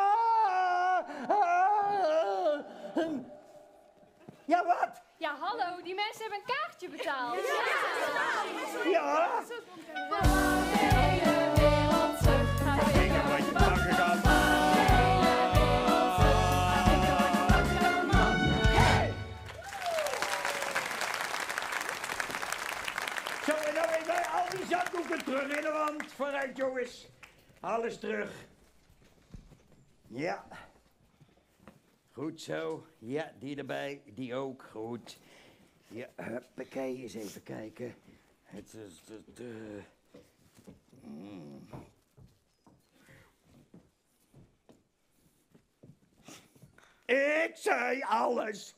Ja, wat? Ja, hallo, die mensen hebben een kaartje betaald. Ja. Van de hele wereld terug. Ga pikken wat je pakken kan. die zakdoeken terug in de wand. Vooruit, jongens. Alles terug. Ja. Goed zo. Ja, die erbij. Die ook. Goed. Ja, huppakee. Eens even kijken. Het is... Het, uh... mm. Ik zei alles.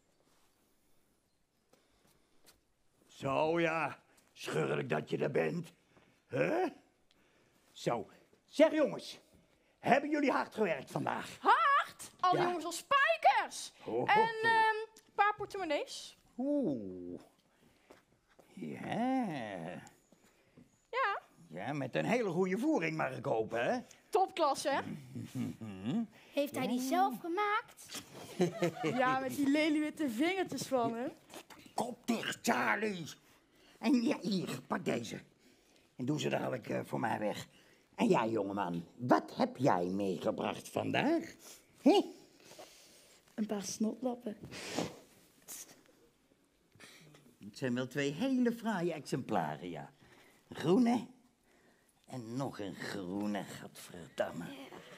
Zo ja, schurlijk dat je er bent. Huh? Zo, zeg jongens, hebben jullie hard gewerkt vandaag? Hard? Al die Ja. jongens als spijkers. Oh, En oh, oh. ehm, een paar portemonnees. Oeh. Ja. Ja, Ja, met een hele goede voering mag ik hopen, hè? topklasse, hè? Heeft hij die zelf gemaakt? Ja, met die leliewitte vingertjes van hem. Kop dicht, Charlie. En ja, hier, pak deze. En doe ze dadelijk uh, voor mij weg. En jij, jongeman, wat heb jij meegebracht vandaag? Hé? Een paar snotlappen. Het zijn wel twee hele fraaie exemplaren, ja. Een groene en nog een groene, gadverdamme.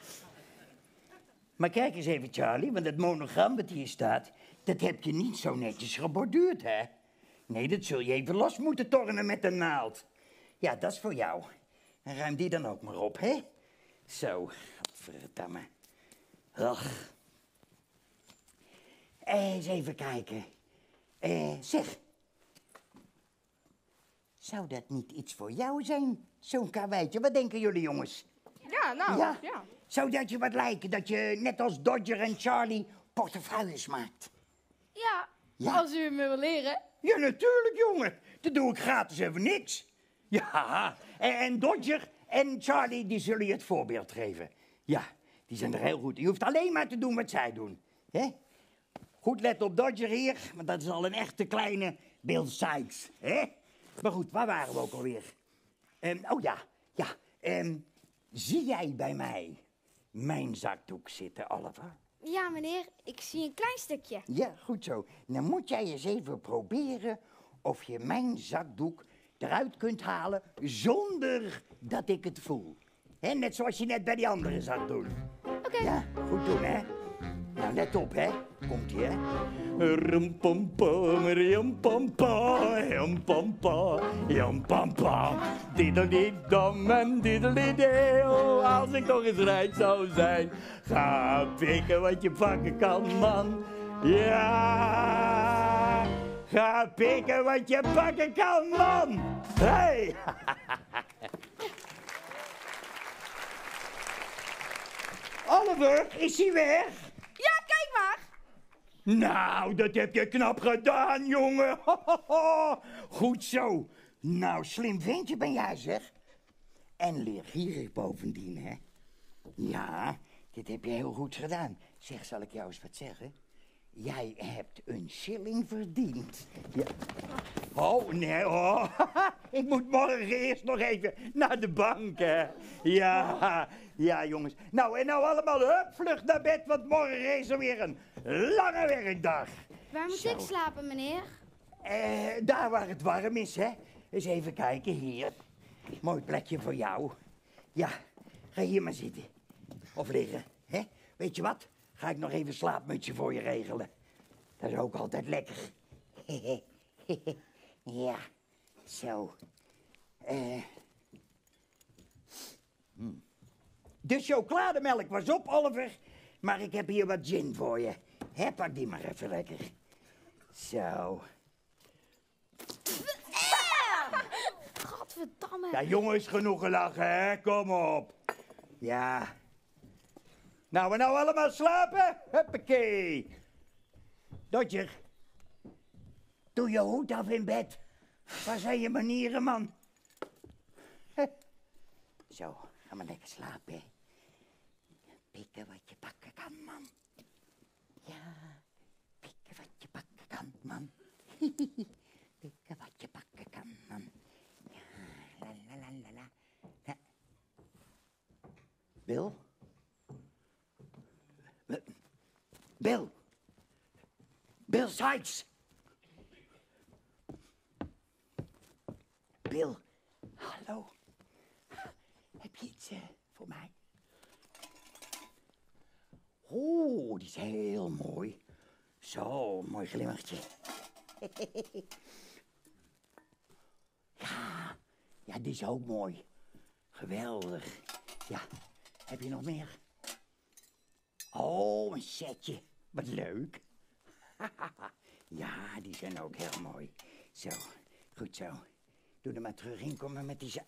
Maar kijk eens even, Charlie, want het monogram wat hier staat, dat heb je niet zo netjes geborduurd, hè? Nee, dat zul je even los moeten tornen met een naald. Ja, dat is voor jou. En ruim die dan ook maar op, hè? Zo, godverdamme. Ach. Eens even kijken. Eh, zeg. Zou dat niet iets voor jou zijn? Zo'n karweitje. Wat denken jullie, jongens? Ja, nou, Ja? ja. Zou dat je wat lijken? Dat je net als Dodger en Charlie portefeuilles maakt? Ja, Ja. als u me wil leren. Ja, natuurlijk, jongen. Dat doe ik gratis even niks. Ja, en, en Dodger en Charlie, die zullen je het voorbeeld geven. Ja, die zijn er heel goed. Je hoeft alleen maar te doen wat zij doen. Hè? Goed let op Dodger hier, want dat is al een echte kleine Bill Sykes. Hè? Maar goed, waar waren we ook alweer? Ehm, oh ja, ja. ehm, zie jij bij mij mijn zakdoek zitten, Oliver? Ja, meneer, ik zie een klein stukje. Ja, goed zo. Dan moet jij eens even proberen of je mijn zakdoek eruit kunt halen zonder dat ik het voel. Hè, net zoals je net bij die andere zat doen. Oké. Ja, goed doen, hè. Nou, let op, hè. Komt-ie, hè. Rumpampa, riampampa, jampampa, jampampa. Diddledidam en diddeldideo. Als ik nog eens rijk zou zijn. Ga pikken wat je pakken kan, man. Ja. Ga pikken wat je pakken kan, man. Hey. Oliver, is hij weg? Ja, kijk maar. Nou, dat heb je knap gedaan, jongen. Goed zo. Nou, slim ventje ben jij, zeg. En leergierig bovendien, hè. Ja, dit heb je heel goed gedaan. Zeg, zal ik jou eens wat zeggen? Jij hebt een shilling verdiend. Ja. Oh, nee, oh. Ik moet morgen eerst nog even naar de bank, hè. Ja, ja, jongens. Nou, en nou allemaal, hup, vlug naar bed, want morgen is er weer een lange werkdag. Waar moet Zo. ik slapen, meneer? Eh, daar waar het warm is, hè. Eens even kijken, hier. Mooi plekje voor jou. Ja, ga hier maar zitten. Of liggen, hè. Weet je wat? Ga ik nog even een slaapmutsje voor je regelen. Dat is ook altijd lekker. Ja, zo. Eh. Hm. De chocolademelk was op, Oliver. Maar ik heb hier wat gin voor je. Hè, pak die maar even lekker. Zo. Godverdamme. Ja, jongens, genoeg gelachen, hè? Kom op. Ja. Nou, we nou allemaal slapen? Huppakee. Dodger. Doe je hoed af in bed. Waar zijn je manieren, man? Huh. Zo, ga maar lekker slapen, hè. Pikken wat je pakken kan, man. Ja, pikken wat je pakken kan, man. Pikken wat je pakken kan, man. Ja, la la la la la. Ja. Bill? Bill? Bill Sykes? Bill, Hallo. Heb je iets uh, voor mij? Oeh, die is heel mooi. Zo, mooi glimmertje. Ja, ja, die is ook mooi. Geweldig. Ja, heb je nog meer? Oh, een setje. Wat leuk. Ja, die zijn ook heel mooi. Zo, goed zo. Doe er maar terug in, kom maar met die za...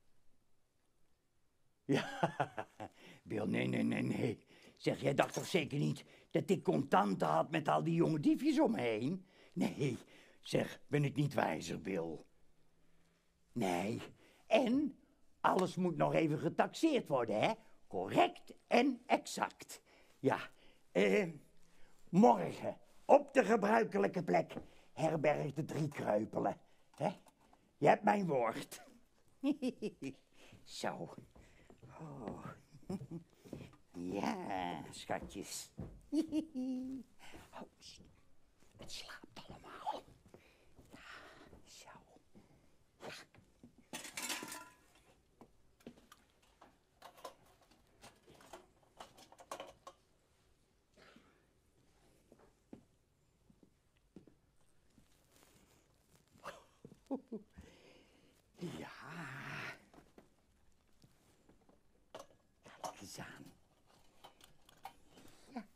Ja, Bill, nee, nee, nee, nee. Zeg, jij dacht toch zeker niet dat ik contanten had met al die jonge diefjes om me heen? Nee, zeg, ben ik niet wijzer, Bill? Nee, en alles moet nog even getaxeerd worden, hè? Correct en exact. Ja, eh, morgen op de gebruikelijke plek herberg de drie kreupelen, hè? Je hebt mijn woord. Zo. Oh. Ja, schatjes. Oh, het slaapt allemaal. Ja, zo. Ja. Ja. Kijk eens aan. Ja.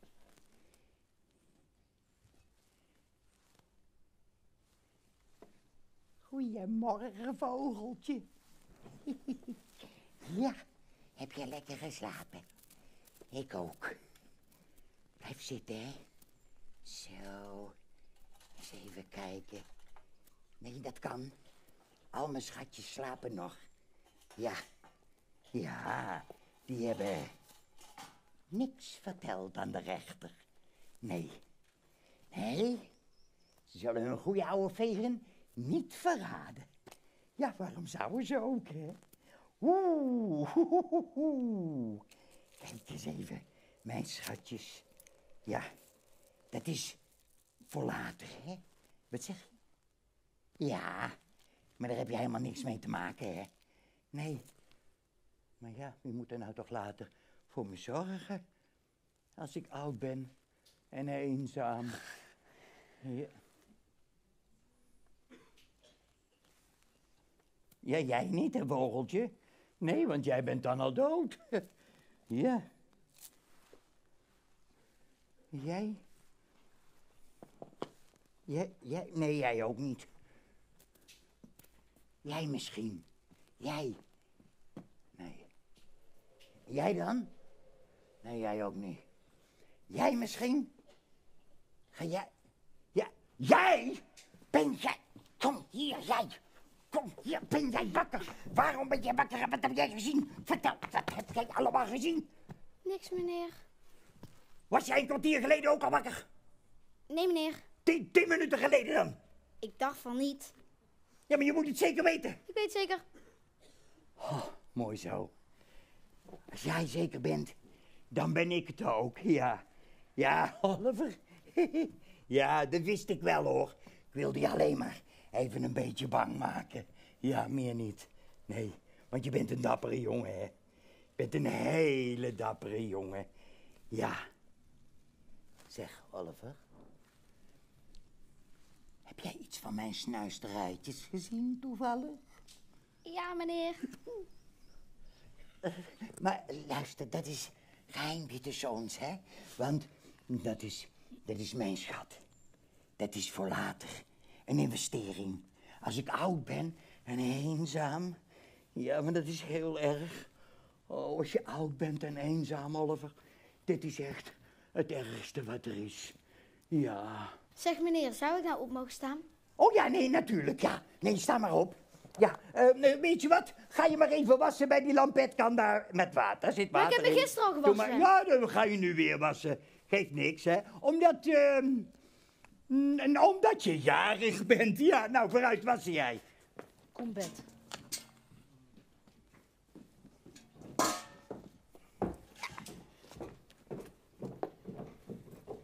Goedemorgen, vogeltje. Ja, heb je lekker geslapen? Ik ook. Blijf zitten, hè. Zo. Eens even kijken. Nee, dat kan. Al mijn schatjes slapen nog. Ja. Ja, die hebben niks verteld aan de rechter. Nee. Nee. Ze zullen hun goede oude vegen niet verraden. Ja, waarom zouden ze ook, hè? Oeh, oeh, oeh, oeh. Kijk eens even, mijn schatjes. Ja, dat is voor later, hè? Wat zeg je? Ja, maar daar heb je helemaal niks mee te maken, hè? Nee. Maar ja, wie moet er nou toch later voor me zorgen? Als ik oud ben en eenzaam. Ja. Ja, jij niet, hè, vogeltje? Nee, want jij bent dan al dood. Ja. Jij? Jij, jij? Nee, jij ook niet. Jij misschien. Jij. Nee. Jij dan? Nee, jij ook niet. Jij misschien? Ga jij? Ja, jij? Ben jij? Kom hier, jij. Kom hier, ben jij wakker? Waarom ben jij wakker? Wat heb jij gezien? Vertel, wat heb jij allemaal gezien? Niks, meneer. Was jij een kwartier geleden ook al wakker? Nee, meneer. Tien, tien minuten geleden dan? Ik dacht van niet. Ja, maar je moet het zeker weten. Ik weet zeker. Oh, mooi zo. Als jij zeker bent, dan ben ik het ook, ja. Ja, Oliver. Ja, dat wist ik wel, hoor. Ik wilde je alleen maar even een beetje bang maken. Ja, meer niet. Nee, want je bent een dappere jongen, hè. Je bent een hele dappere jongen. Ja. Zeg, Oliver. Heb jij iets van mijn snuisterijtjes gezien, toevallig? Ja, meneer. Uh, maar luister, dat is geheim tussen ons, hè? Want dat is, dat is mijn schat. Dat is voor later. Een investering. Als ik oud ben en eenzaam. Ja, maar dat is heel erg. Oh, als je oud bent en eenzaam, Oliver. Dit is echt het ergste wat er is. Ja. Zeg, meneer, zou ik nou op mogen staan? Oh ja, nee, natuurlijk, ja. Nee, sta maar op. Ja, uh, weet je wat? Ga je maar even wassen bij die lampetkan daar met water. Zit water maar ik heb me in. gisteren al gewassen. Maar, ja, dan ga je nu weer wassen. Geeft niks, hè. Omdat, uh, n- omdat je jarig bent. Ja, nou, vooruit wassen jij. Kom, bed.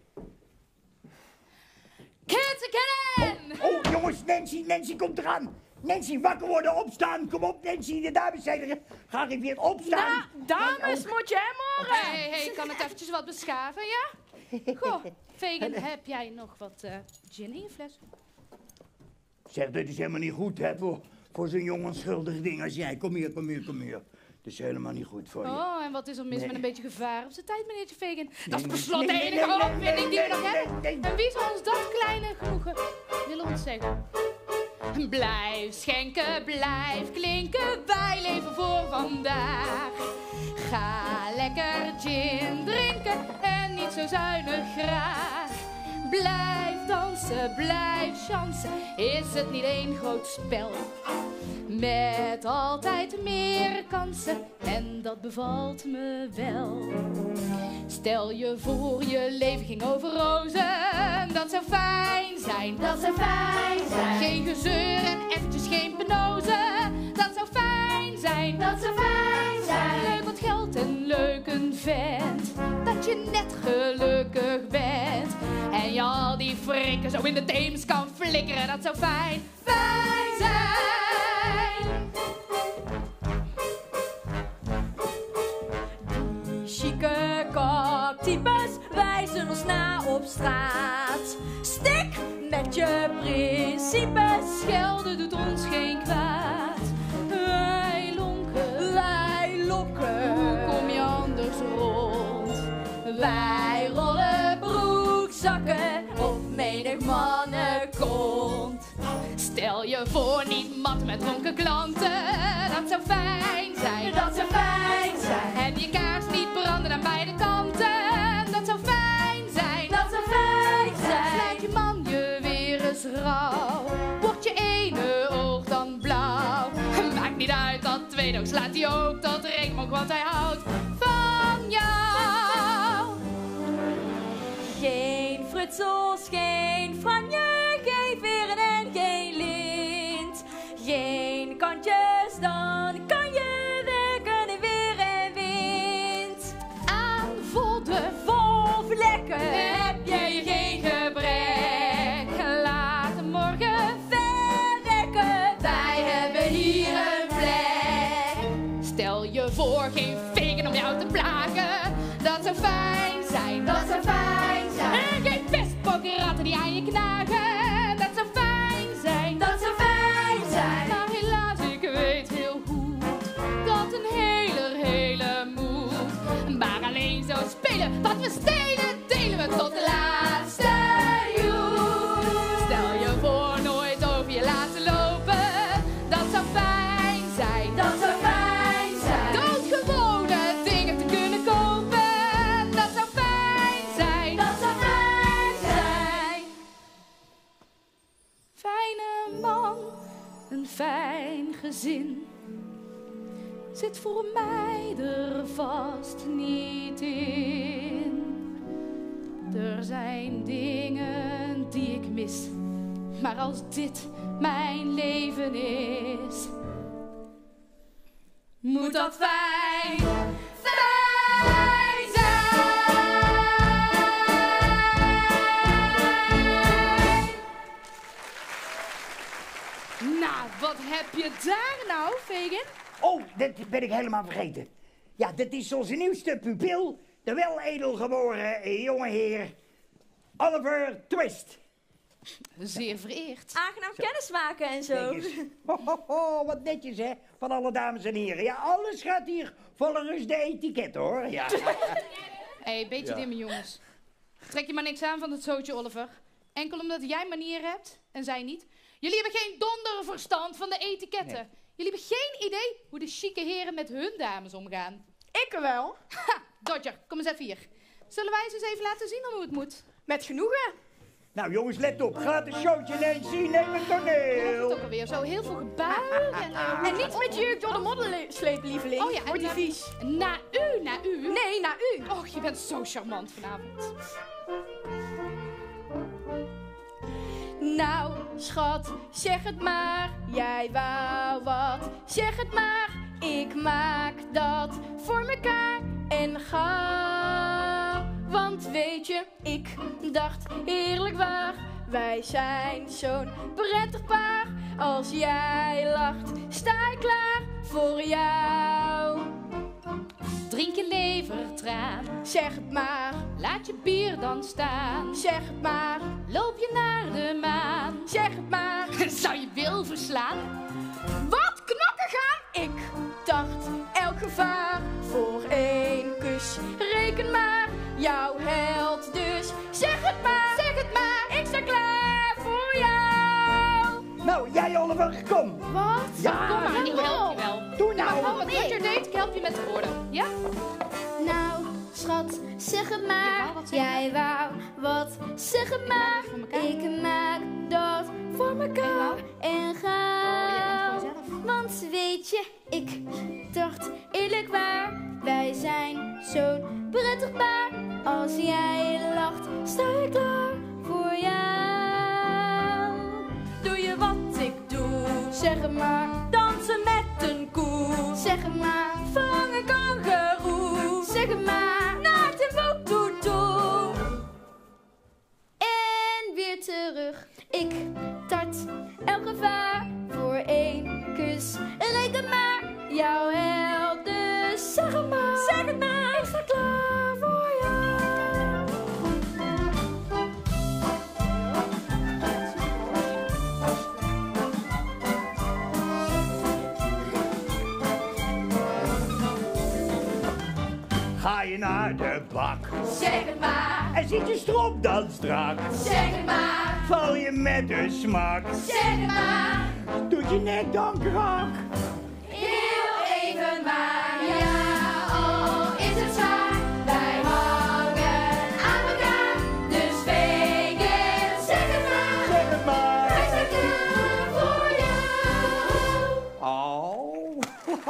Kids again! Oh, oh, jongens, Nancy, Nancy komt eraan. Nancy, wakker worden, opstaan. Kom op, Nancy, de dames zijn er gearriveerd. Opstaan. Nou, dames, moet jij morgen? Hé, hey, hey, kan het eventjes wat beschaven, ja? Goh, Fagin, heb jij nog wat uh, gin in je fles? Zeg, dit is helemaal niet goed, hè, voor, voor zo'n jong onschuldig ding als jij. Kom hier, kom hier, kom hier. Het is helemaal niet goed voor je. Oh, en wat is er mis Nee. met een beetje gevaar op zijn tijd, meneertje Fagin? Dat is Nee, per nee, slot de nee, enige nee, nee, opwinding die we nee, nog nee, hebben. nee, nee. En wie zal ons dat kleine genoegen willen ontzeggen? Blijf schenken, blijf klinken, wij leven voor vandaag. Ga lekker gin drinken en niet zo zuinig graag. Blijf dansen, blijf chansen, is het niet één groot spel? Met altijd meer kansen en dat bevalt me wel. Stel je voor je leven ging over rozen, dat zou fijn zijn, dat zou fijn zijn. Geen gezeur en eventjes geen penose, dat zou fijn zijn, dat zou fijn zijn. Leuk wat geld en leuk een vent, dat je net gelukkig bent. En je al die frikken zo in de Theems kan flikkeren, dat zou fijn, fijn zijn. Chique koktypes wijzen ons na op straat. Stik met je principes, Schelden doet ons geen kwaad. Wij lonken, wij lokken. hoe kom je anders rond? Wij rollen broekzakken op menig mannenkont. Stel je voor niet mat met dronken klanten, dat zou fijn zijn, Dat zou fijn zijn. En je kaars niet branden aan beide kanten, dat zou fijn zijn, Dat zou fijn zijn. Slijt je man je weer eens rauw, wordt je ene oog dan blauw. Maakt niet uit, dat tweede oog slaat hij ook tot regenboog, want hij houdt van jou. Geen frutsels, geen franje, geen veren en geen lint. Geen kantjes, dan kan je werken in weer en wind. Aan vodden, Vol vlekken heb jij geen gebrek. Laat hem morgen verrekken. wij hebben hier een plek. Stel je voor geen Fagin om jou te plagen, dat zou fijn zijn, dat zou fijn zijn. En geen pestpokratten die aan je knagen, dat zou fijn zijn, Dat zou fijn zijn. Maar helaas, ik weet heel goed dat een heler hele moet. Maar alleen zo spelen, wat we stelen, delen we tot de laatste joen. Stel je voor nooit over je laten lopen, dat zou fijn zijn, Dat zou fijn zijn. doodgewone dingen te kunnen kopen, dat zou fijn zijn, Dat zou fijn zijn. Fijne man, een fijn gezin, zit voor mij er vast niet in. Er zijn dingen die ik mis, maar als dit mijn leven is, moet dat fijn, fijn zijn. Nou, wat heb je daar nou, Fagin? Oh, dat ben ik helemaal vergeten. Ja, dit is onze nieuwste pupil, de wel edelgeboren jonge heer Oliver Twist. Zeer vereerd. Aangenaam kennismaken en zo. Kijk eens. Ho, ho, ho, wat netjes, hè, van alle dames en heren. Ja, alles gaat hier volgens de etiket, hoor. Ja. Hé, hey, beetje Ja. dimmen, jongens. Trek je maar niks aan van het zootje, Oliver. Enkel omdat jij manieren hebt en zij niet. Jullie hebben geen donderverstand van de etiketten. Nee. Jullie hebben geen idee hoe de chique heren met hun dames omgaan. Ik wel. Ha, Dodger, kom eens even hier. Zullen wij eens eens even laten zien hoe het moet? Met genoegen. Nou, jongens, let op. Gratis showtje, Nancy, neem een Het toneel. ook alweer zo heel veel gebuig. En, eh, En niet met jurk door de modder slepen, lieveling. Oh ja, en Wordt die na- vies. Na u, na u. Nee, naar u. Och, je bent zo charmant vanavond. Nou, schat, zeg het maar. Jij wou wat, zeg het maar. Ik maak dat voor mekaar en gauw. Want weet je, ik dacht eerlijk waar, wij zijn zo'n prettig paar. Als jij lacht, sta ik klaar voor jou. Drink je levertraan, zeg het maar. Laat je bier dan staan, zeg het maar. Loop je naar de maan, zeg het maar. Zou je wil verslaan? Wat knokken gaan? Ik dacht elk gevaar voor één kus. Reken maar, jouw held dus. Zeg het maar, zeg het maar. Ik sta klaar voor jou. Nou, jij Oliver, kom. Wat? Ja, kom maar, ik help je wel. Doe nou. Maar wat Roger deed, ik help je met de woorden. Ja? Nou, schat, zeg het maar. Jij wou wat, zeg het maar. Ik maak dat voor mekaar en gauw. Want weet je, ik dacht eerlijk waar. Wij zijn zo'n prettig paar. Als jij lacht, sta ik klaar voor jou. Doe je wat ik doe, zeg het maar. Dansen met een koe, zeg het maar. Vangen kangeroe, zeg het maar. Naar de boot toe toe. En weer terug. Ik tart elk gevaar voor één kus. Reken maar, jouw held dus. Zeg het maar, zeg het maar. Ik sta klaar voor jou. Ga je naar de bak, Zeg het maar, en zit je strop dan strak, zeg het maar, val je met de smak, zeg het maar. doet je nek dan krak. Heel even maar, ja, al is het zwaar. Wij hangen aan elkaar, dus vegen, zeg het maar. Zeg het maar. Wij zijn klaar voor jou. Oh.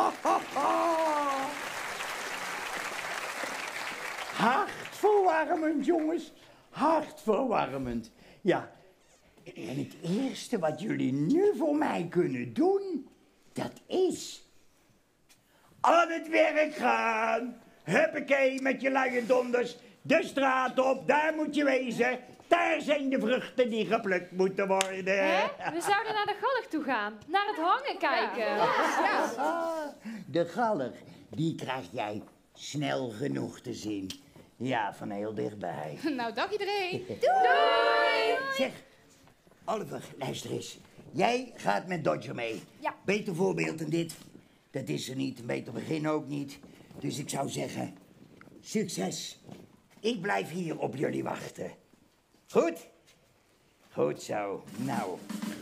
Hartverwarmend, jongens. Hartverwarmend. Ja, en het eerste wat jullie nu voor mij kunnen doen, dat is aan het werk gaan. Huppakee met je luie donders. De straat op, daar moet je wezen. Daar zijn de vruchten die geplukt moeten worden. Hè? We zouden naar de galg toe gaan. Naar het hangen kijken. Ja. Ja. De galg, die krijg jij snel genoeg te zien. Ja, van heel dichtbij. Nou, dag iedereen. Doei! Zeg, Oliver, luister eens. Jij gaat met Dodger mee. Ja. Beter voorbeeld dan dit. Dat is er niet, een beter begin ook niet. Dus ik zou zeggen, succes. Ik blijf hier op jullie wachten. Goed? Goed zo. Nou.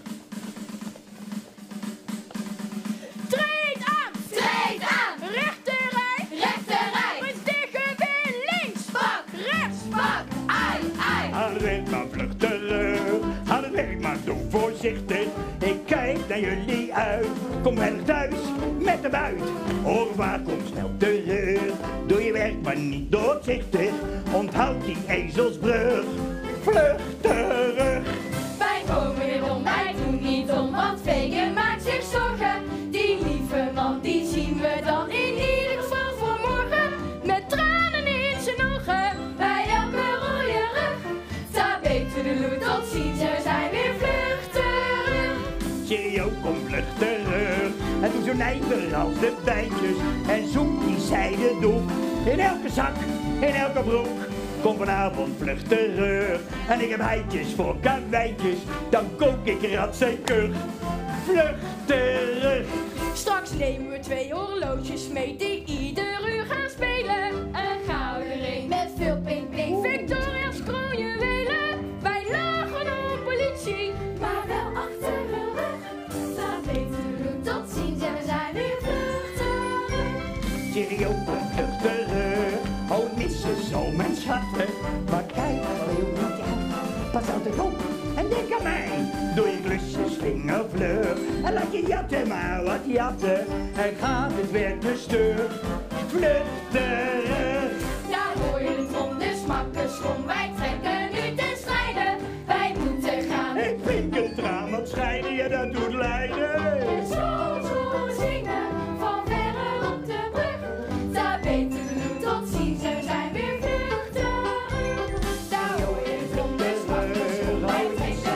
Treed aan! Treed aan! Rechterrij! Rechterrij! We stigen weer links! Pak! Rechts! Pak! Ai, ai! Aan het werk maar vlug terug. Aan het werk maar doe voorzichtig. Ik kijk naar jullie uit. Kom veilig thuis met de buit. Hoor waar, kom snel terug. Doe je werk maar niet doorzichtig. Onthoud die ezelsbrug. Vlug terug. Wij komen weer om, wij doen niet om, want Vegen maakt zich zorgen. Die lieve man, die zien we dan in ieder geval voor morgen. Met tranen in zijn ogen, bij elke rode rug. Tabeteloe, tot ziens, er zijn weer vlug terug. Cheerio, kom vlug terug. En doe zo nijver als de bijtjes. En zoek die zijden doek. In elke zak, in elke broek. Kom vanavond vlug terug. En ik heb heitjes voor karweitjes. Dan kook ik ratzeker. Vlug terug. Straks nemen we twee horloges mee die ieder uur gaan spelen. Een gouden ring met veel pink pink. Victoria's kroonjuwelen. Wij lachen om politie, Maar wel achter hun rug. Tabeteloe, tot ziens, en we zijn weer vlug terug. Cheerio, kom vlug terug. Oh, missen zo mijn schatten. Maar kijk wel heel goed uit. Pas altijd op en denk aan mij. Doe je klusjes vingervlug. En laat je jatten maar wat jatten. En gaat het werk te stuk. Vlug terug. Daar hoor je het om, de smakkenschom. Wij trekken nu ten strijde. Wij moeten gaan. Ik pink het raam, wat schijnen je dat doet lijden. En zo, zo zingen van verre op de brug. Tabeteloe, tot ziens, er zijn weer vlug terug. Daar hoor je het om, de smakkenschom. Wij trekken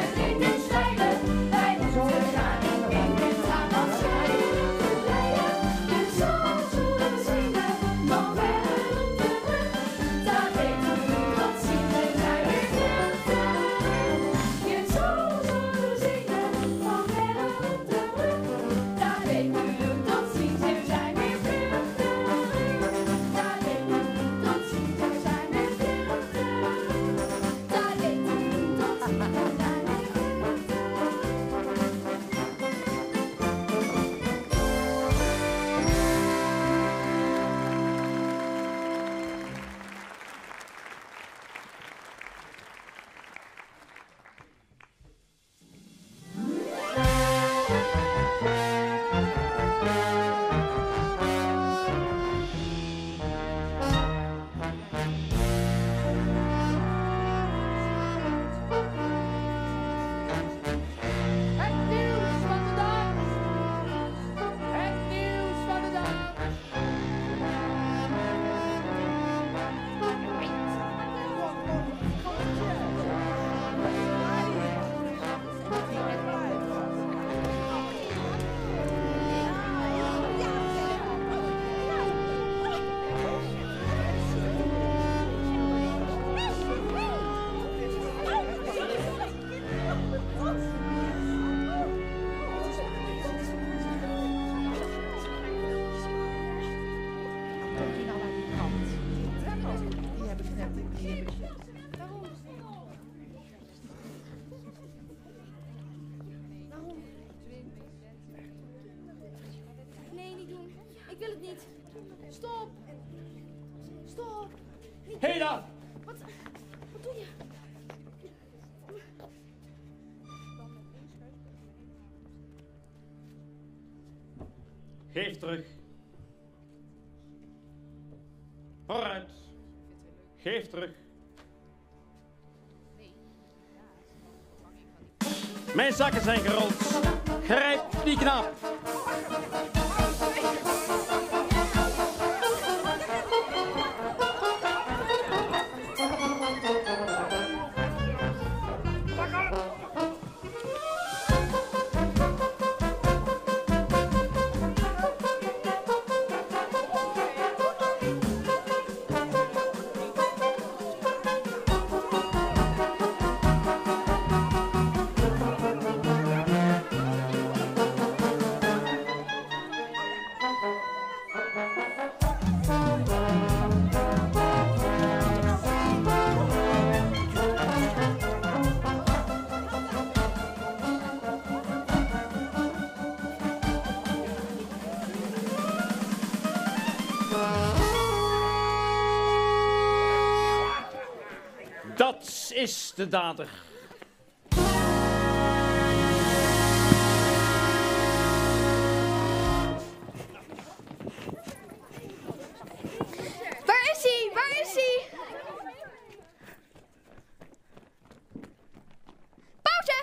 wil het niet. Stop. Stop. Hé hey dan! Wat, wat doe je? Geef terug. Vooruit. Geef terug. Mijn zakken zijn gerold. Grijp die knap. Dat is de dader. Waar is hij? Waar is hij? Pauze!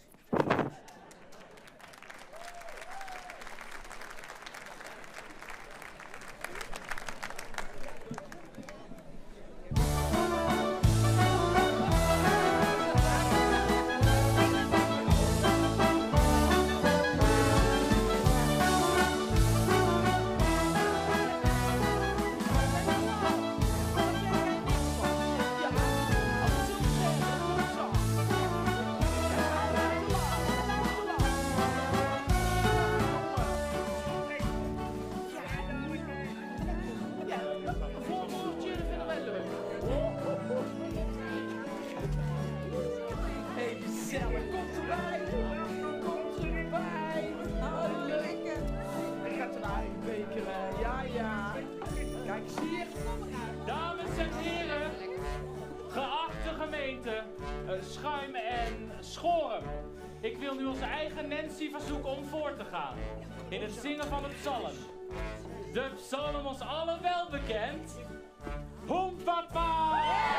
Dames en heren, geachte gemeente, Schuim en Schoren. Ik wil nu onze eigen Nancy verzoeken om voor te gaan in het zingen van het psalm. De psalm ons allen wel bekend. Hoempapa!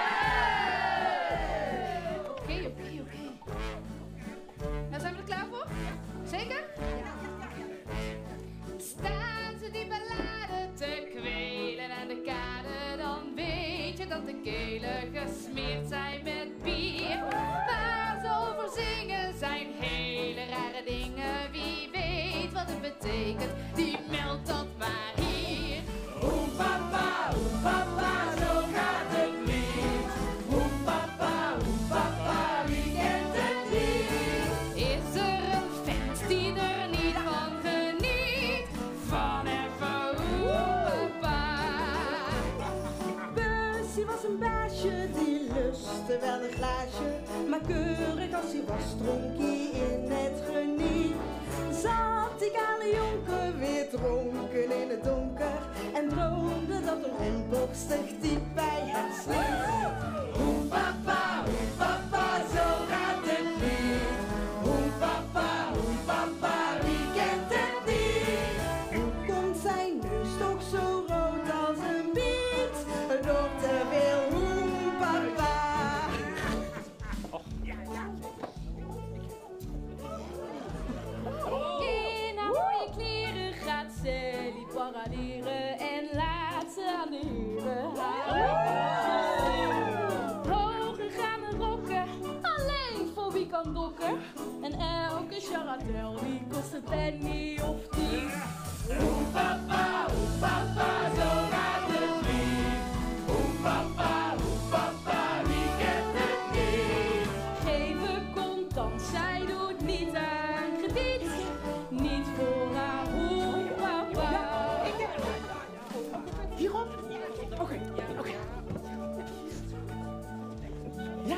Oké, oké, oké. Nou, zijn we er klaar voor? Zeker? Staan ze die ballade te kwelen aan de kade, dan weet je dat de kelen gesmeerd zijn met bier. Waar ze over zingen zijn hele rare dingen. Wie weet wat het betekent, die meldt dat maar hier. Hoempapa, hoempapa, zo gaat het lied. Hoempapa, hoempapa, wie kent het niet? Is er een vent die er niet van geniet? Van even hoempapa. Bussie was een baasje, die lustte wel een glaasje. Maar keurig als hij was, dronk hij in het geniet. Zat die kale jonker weer dronken in het donker. En droomde dat een onborstig diep bij hem sliep. Hoempapa, hoempapa, zo gaat het niet. Hoempapa, hoempapa, wie kent het niet? Hoe komt zijn neus toch zo rood als een biet? Door te veel hoempapa. In haar mooie kleren gaat Sally paraderen en laat ze aan de heren halen. Hooggegaande rokken, alleen voor wie kan dokken. En elke charatel die kost een penny of tien. Hoempapa, hoempapa, zo gaat het niet. Hoempapa, hoempapa, wie kent het niet? Geven contant, zij doet niet aan krediet. Niet voor haar hoempapa. Hierop? Oké, oké. Ja?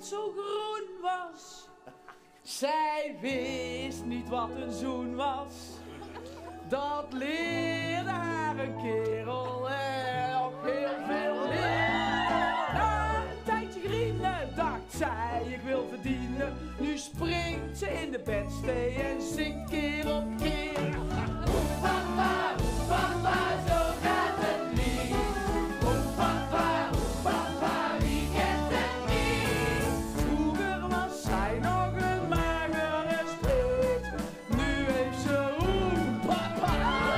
zo groen was. Zij wist niet wat een zoen was. Dat leerde haar een kerel en ook heel veel leer. Na een tijdje grienen dacht zij, ik wil verdienen. Nu springt ze in de bedstee en zingt keer op keer. Oeh papa, oeh papa, zo gaat het niet. Oeh papa, oeh papa, wie kent het niet? Vroeger was zij nog een magere spleet. Nu heeft ze oeh papa.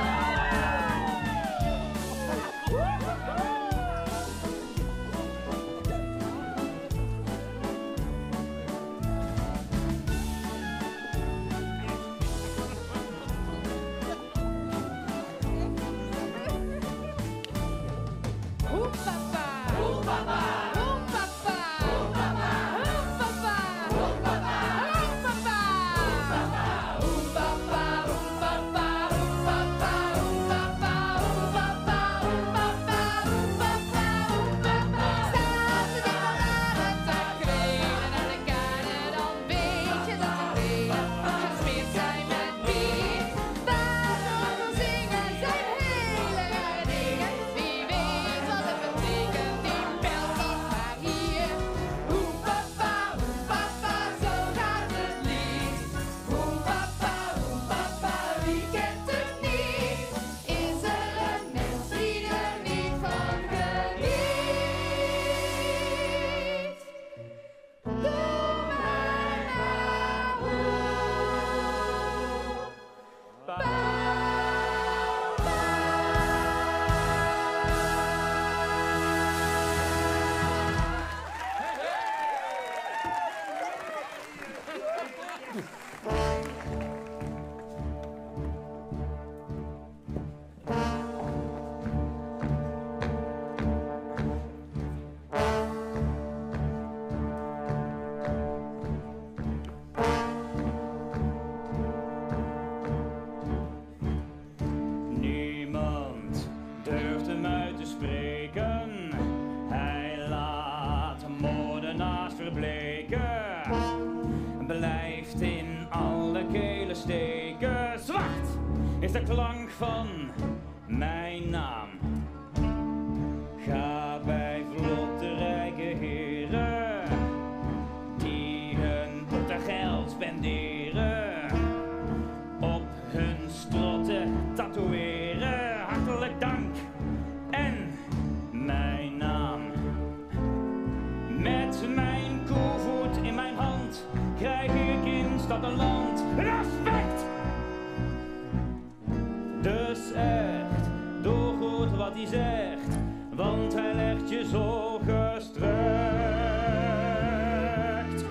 Blijft in alle kelen steken. Zwart is de klank van mijn naam. Ga bij vlotte rijke heren die hun boete geld spenderen, op hun strotten tatoeëren. Hartelijk dank en mijn naam. Met mijn koevoet in mijn hand krijg ik in stad en land respect. Dus echt, doe goed wat hij zegt, want hij legt je zo gestrekt.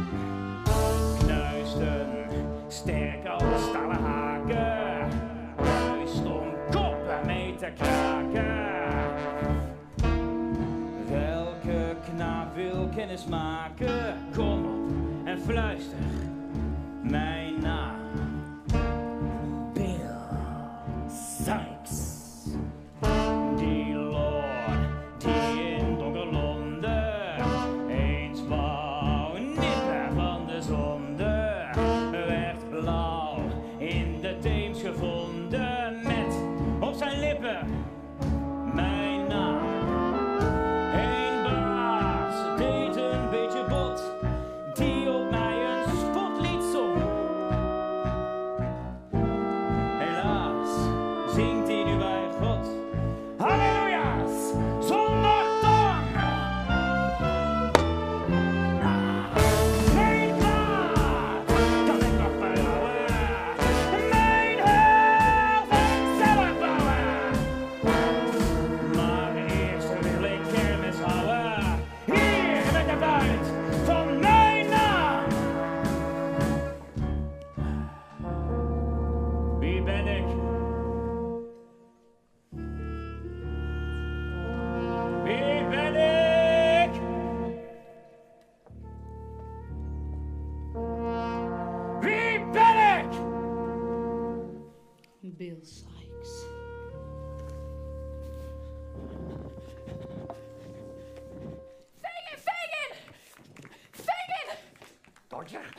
Knuisten, sterk als stalen haken, juist om koppen mee te kraken. Welke knaap wil kennis maken? Kom op en fluister mijn naam. Bill Sikes. Die lord die in donker Londen eens wou nippen van de zonde, werd blauw in de Theems gevonden met op zijn lippen mijn naam. Een baas deed een beetje bot, die op mij een spotlied zong. Helaas zingt hij nu bij God. Halleluja's, zonder tong. Geen kwaad kan ik nog berouwen. Mijn held zelf bouwen. Maar eerst wil ik kermis houden. Hier met de buit van mijn naam. Wie ben ik? Wie ben ik? Wie ben ik? Bill Sikes. Fagin, Fagin! Fagin! zeg.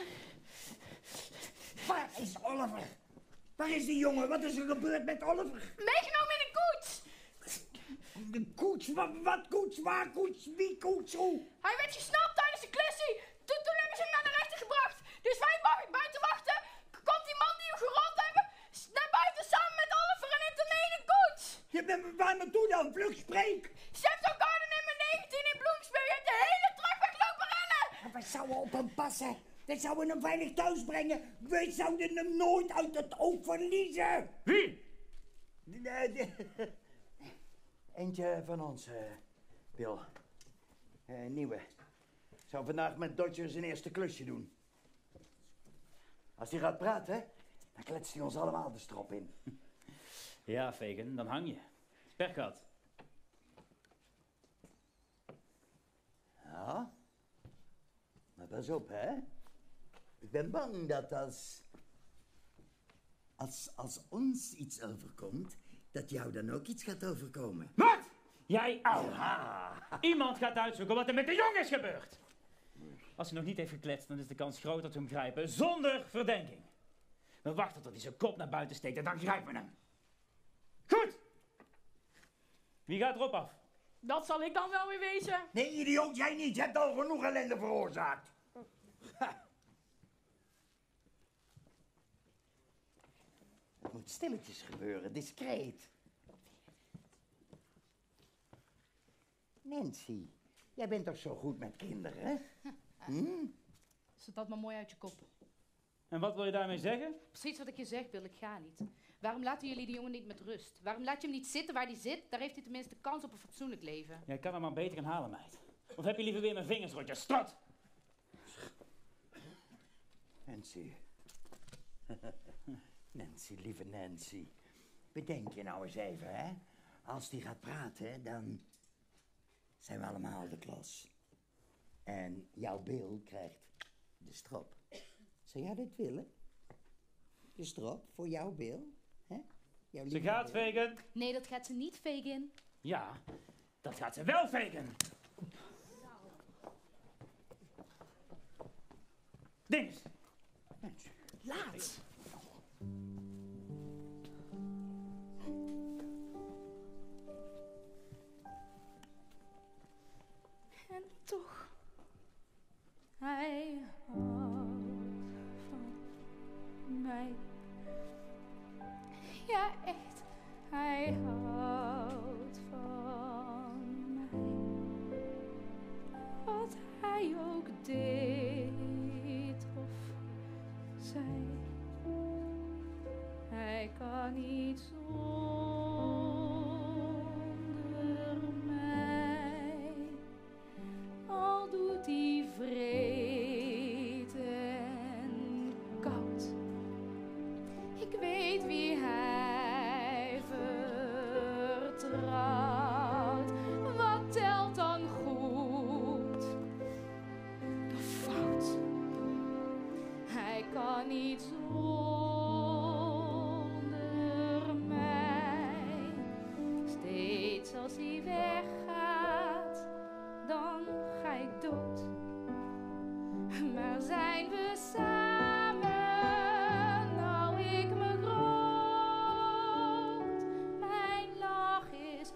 Waar is Oliver? Waar is die jongen? Wat is er gebeurd met Oliver? Meegenomen in een koets! De koets? Wat, wat koets? Waar koets? Wie koets? Hoe? Hij werd gesnapt tijdens de klussie. Toen, toen hebben ze hem naar de rechter gebracht. Dus wij bu- buiten wachten. Komt die man die hem gerold hebben naar buiten samen met Oliver en in de koets. Je bent waar naartoe dan? Vlug spreek. Chef Garden nummer negentien in Bloemsburg heeft de hele trap weglopen rennen. We zouden op hem passen. We zouden hem veilig thuis brengen. We zouden hem nooit uit het oog verliezen. Wie? De, de, eentje van ons, uh, Bill. Uh, nieuwe. Zou vandaag met Dodger zijn eerste klusje doen. Als hij gaat praten, dan kletst hij ons allemaal de strop in. Ja, Fagin, dan hang je. Pech gehad. Ja. Maar pas op, hè. Ik ben bang dat als... Als, als ons iets overkomt, dat jou dan ook iets gaat overkomen. Wat? Jij ouwe. Iemand gaat uitzoeken wat er met de jongen is gebeurd. Als hij nog niet heeft gekletst, dan is de kans groot dat we hem grijpen zonder verdenking. We wachten tot hij zijn kop naar buiten steekt en dan grijpen we hem. Goed! Wie gaat erop af? Dat zal ik dan wel weer wezen. Nee, idioot, jij niet. Je hebt al genoeg ellende veroorzaakt. Ha. Het moet stilletjes gebeuren, discreet. Nancy, jij bent toch zo goed met kinderen, hè? Hm? Zet dat maar mooi uit je kop. En wat wil je daarmee zeggen? Precies wat ik je zeg, Bill, ik ga niet. Waarom laten jullie die jongen niet met rust? Waarom laat je hem niet zitten waar hij zit? Daar heeft hij tenminste kans op een fatsoenlijk leven. Jij kan hem maar beter gaan halen, meid. Of heb je liever weer mijn vingers rond je strot? Nancy. Nancy, lieve Nancy. Bedenk je nou eens even, hè. Als die gaat praten, dan zijn we allemaal de klas. En jouw Bill krijgt de strop. Zou jij dit willen? De strop voor jouw Bill? Hè? Jouw Ze gaat, Bill. Fagin. Nee, dat gaat ze niet, Fagin. Ja, dat gaat ze wel, Fagin. Dinges. Laat. En toch, hij houdt van mij. Ja, echt, hij houdt van mij. Wat hij ook deed of zei, hij kan niet zonder mij. Al doet hij vreed en koud. Ik weet wie hij vertrouwt. Wat telt dan goed of fout? Hij kan niet zonder mij. Steeds als hij weggaat, dan ga ik dood. Maar zijn we samen, nou ik me groot. Mijn lach is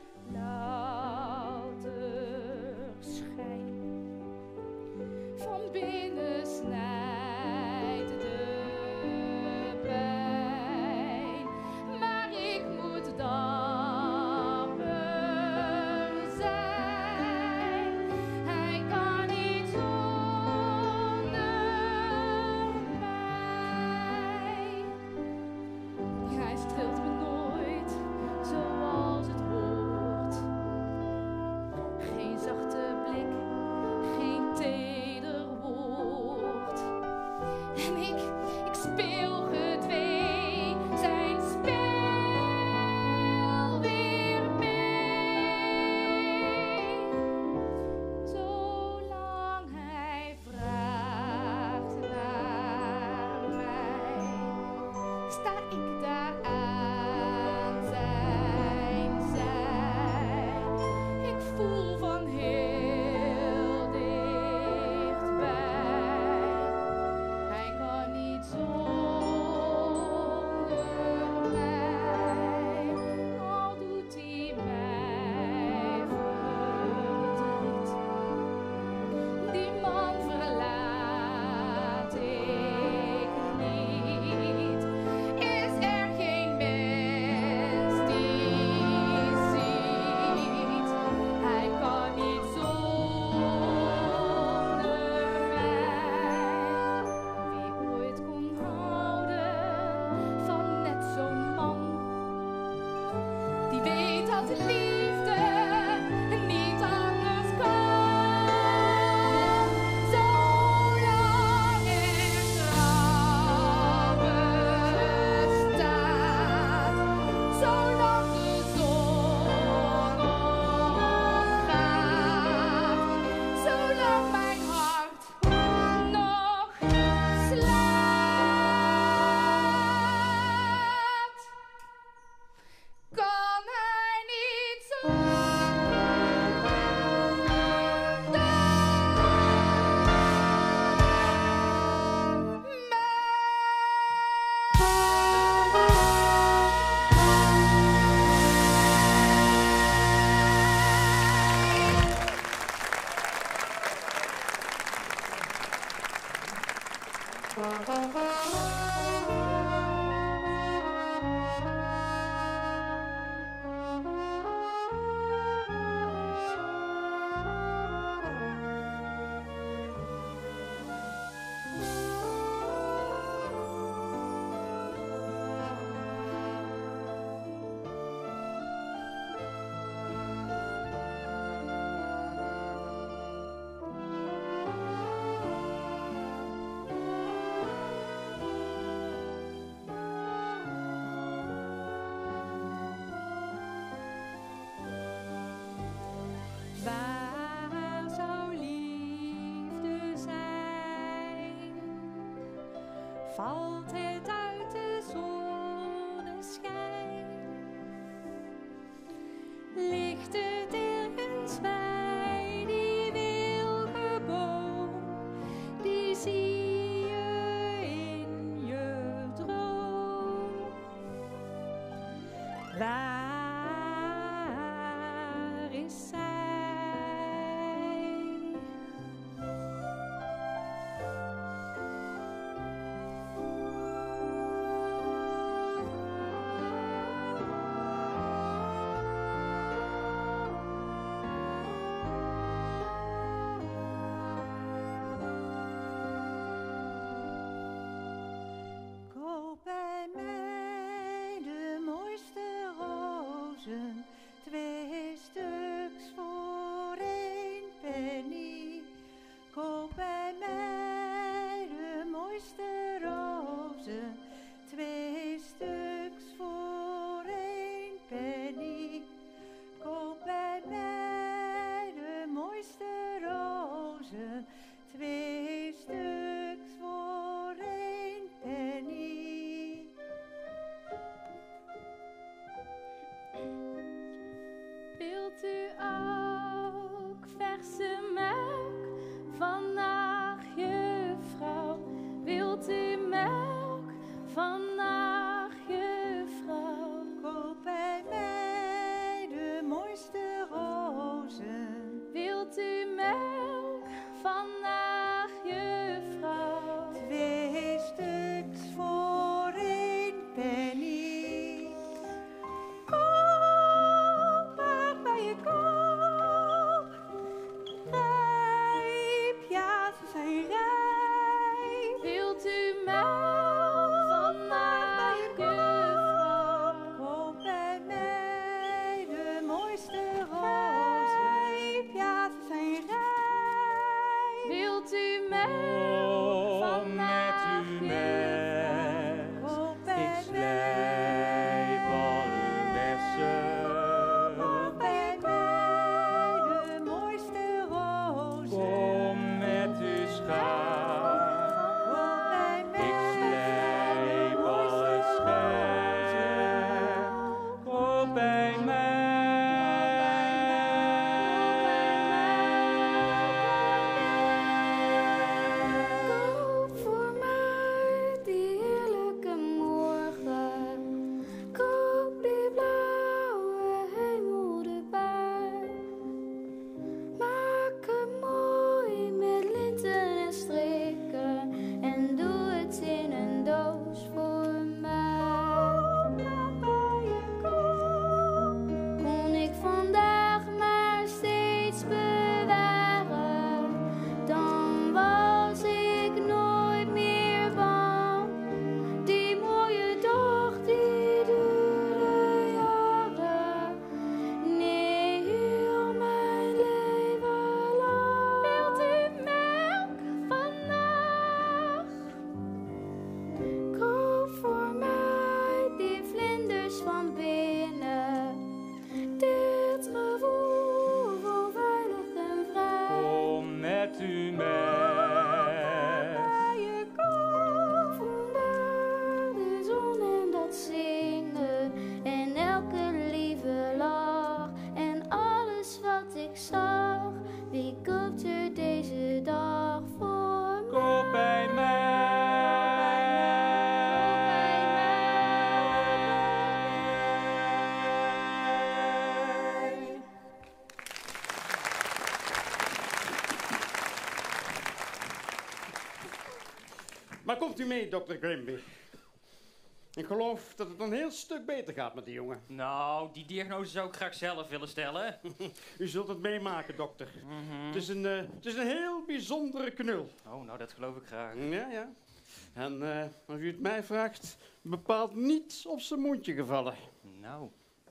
louter schijn. Van binnen snijdt de pijn. Maar ik moet dapper zijn. Hij kan niet zonder mij. Hij streelt me nooit zoals het hoort. Geen zachte blik, geen teder woord. En ik, ik speel gedwee zijn spel weer mee. Zolang hij vraagt naar mij, sta ik daar aan zijn zij. Ik voel van heel dichtbij Waar zou liefde zijn? Valt het uit de zonneschijn? Ligt het ergens bij die wilde boom? Die zie je in je droom. Waar is zij? Maar komt u mee, dokter Grimby. Ik geloof dat het een heel stuk beter gaat met die jongen. Nou, die diagnose zou ik graag zelf willen stellen. U zult het meemaken, dokter. Mm-hmm. Het is een, uh, het is een heel bijzondere knul. Oh, nou, dat geloof ik graag. Ja, ja. En uh, als u het mij vraagt, bepaalt niets op zijn mondje gevallen. Nou.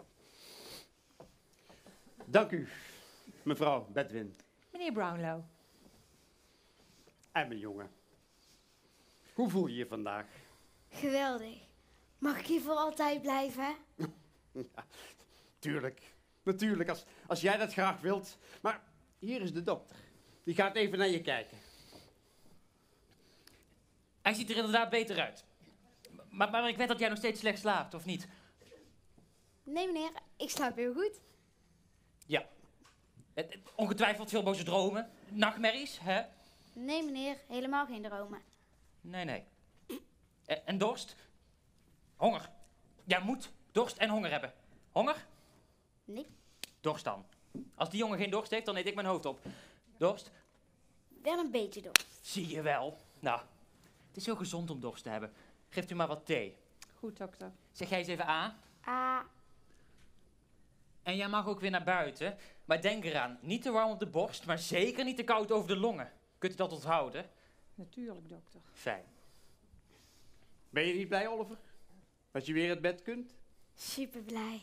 Dank u, mevrouw Bedwin. Meneer Brownlow. En mijn jongen. Hoe voel je je vandaag? Geweldig. Mag ik hier voor altijd blijven? Ja, tuurlijk. Natuurlijk, als, als jij dat graag wilt. Maar hier is de dokter. Die gaat even naar je kijken. Hij ziet er inderdaad beter uit. Maar, maar ik weet dat jij nog steeds slecht slaapt, of niet? Nee, meneer. Ik slaap heel goed. Ja. Het- het- Ongetwijfeld veel boze dromen. Nachtmerries, hè? Nee, meneer. Helemaal geen dromen. Nee, nee. Eh, En dorst? Honger. Jij moet dorst en honger hebben. Honger? Nee. Dorst dan. Als die jongen geen dorst heeft, dan eet ik mijn hoofd op. Dorst? Wel een beetje dorst. Zie je wel. Nou, het is heel gezond om dorst te hebben. Geeft u maar wat thee. Goed, dokter. Zeg jij eens even A. Ah, En jij mag ook weer naar buiten. Maar denk eraan, niet te warm op de borst, maar zeker niet te koud over de longen. Kunt u dat onthouden? Natuurlijk, dokter. Fijn. Ben je niet blij, Oliver? Dat je weer het bed kunt? super blij.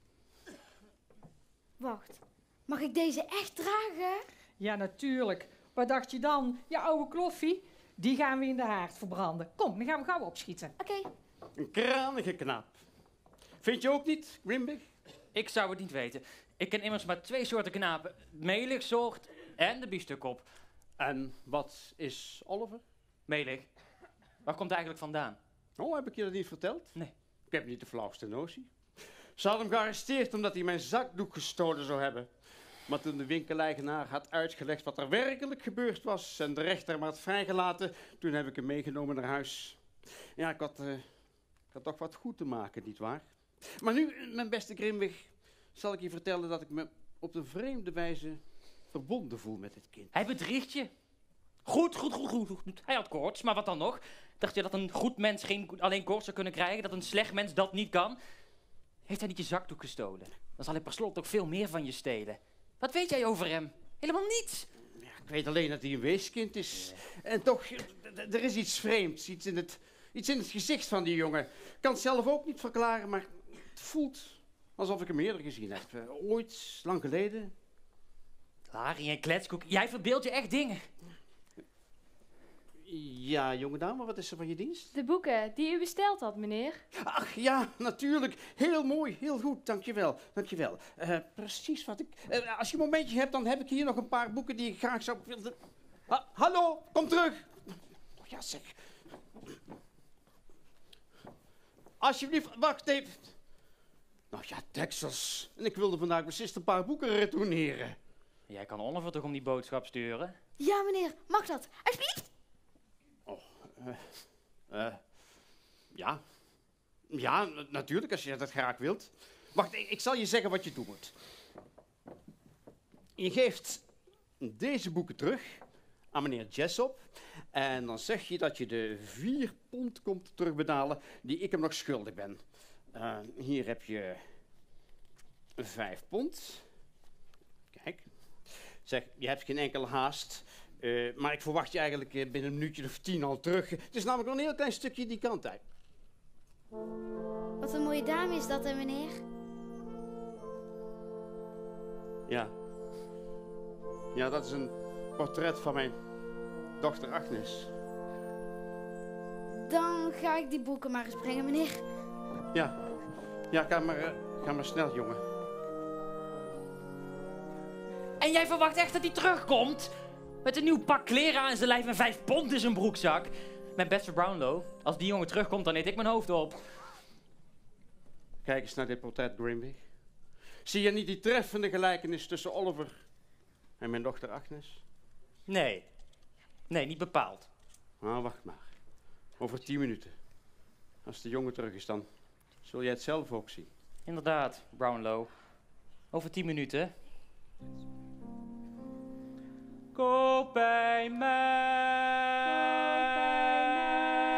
Wacht. Mag ik deze echt dragen? Ja, natuurlijk. Wat dacht je dan? Je oude kloffie? Die gaan we in de haard verbranden. Kom, dan gaan we gauw opschieten. Oké. Een kranige knaap. Vind je ook niet, Grimby? Ik zou het niet weten. Ik ken immers maar twee soorten knapen. Het meligsoort en de biefstukop. En wat is Oliver? Melig. Waar komt hij eigenlijk vandaan? Oh, heb ik je dat niet verteld? Nee. Ik heb niet de flauwste notie. Ze had hem gearresteerd omdat hij mijn zakdoek gestolen zou hebben. Maar toen de winkeleigenaar had uitgelegd wat er werkelijk gebeurd was en de rechter hem had vrijgelaten, toen heb ik hem meegenomen naar huis. Ja, ik had, uh, ik had toch wat goed te maken, nietwaar? Maar nu, mijn beste Grimwig, zal ik je vertellen dat ik me op een vreemde wijze verbonden voel met dit kind. Hij bedriegt je. Goed, goed, goed, goed, goed. Hij had koorts, maar wat dan nog? Dacht je dat een goed mens geen, alleen koorts zou kunnen krijgen? Dat een slecht mens dat niet kan? Heeft hij niet je zakdoek gestolen? Dan zal hij per slot ook veel meer van je stelen. Wat weet jij over hem? Helemaal niets. Ja, ik weet alleen dat hij een weeskind is. En toch, d- er is iets vreemds, iets in, het, iets in het gezicht van die jongen. Ik kan het zelf ook niet verklaren, maar het voelt alsof ik hem eerder gezien heb. Uh, ooit, lang geleden. Larry en kletskoek, jij verbeeldt je echt dingen. Ja, jonge dame, wat is er van je dienst? De boeken die u besteld had, meneer. Ach ja, natuurlijk. Heel mooi, heel goed, dankjewel. Dankjewel. Uh, precies wat ik... Uh, als je een momentje hebt, dan heb ik hier nog een paar boeken die ik graag zou willen... Ha, hallo, kom terug. Oh, ja, zeg. Alsjeblieft, wacht even. Nou ja, deksels. En ik wilde vandaag beslist een paar boeken retourneren. Jij kan Oliver toch om die boodschap sturen? Ja, meneer. Mag dat? Alsjeblieft. Oh, uh, uh, ja. Ja, n- natuurlijk, als je dat graag wilt. Wacht, ik, ik zal je zeggen wat je doen moet. Je geeft deze boeken terug aan meneer Jessop. En dan zeg je dat je de vier pond komt terugbetalen die ik hem nog schuldig ben. Uh, hier heb je vijf pond. Kijk. Zeg, je hebt geen enkele haast. Uh, maar ik verwacht je eigenlijk uh, binnen een minuutje of tien al terug. Het is namelijk nog een heel klein stukje die kant uit. Wat een mooie dame is dat, hè, meneer? Ja. Ja, dat is een portret van mijn dochter Agnes. Dan ga ik die boeken maar eens brengen, meneer. Ja. Ja, ga maar, uh, ga maar snel, jongen. En jij verwacht echt dat hij terugkomt? Met een nieuw pak kleren aan zijn lijf en vijf pond in zijn broekzak. Mijn beste Brownlow, als die jongen terugkomt, dan eet ik mijn hoofd op. Kijk eens naar dit portret, Grimby. Zie je niet die treffende gelijkenis tussen Oliver en mijn dochter Agnes? Nee. Nee, niet bepaald. Nou, wacht maar. Over tien minuten. Als de jongen terug is, dan zul jij het zelf ook zien. Inderdaad, Brownlow. Over tien minuten. Koop bij mij.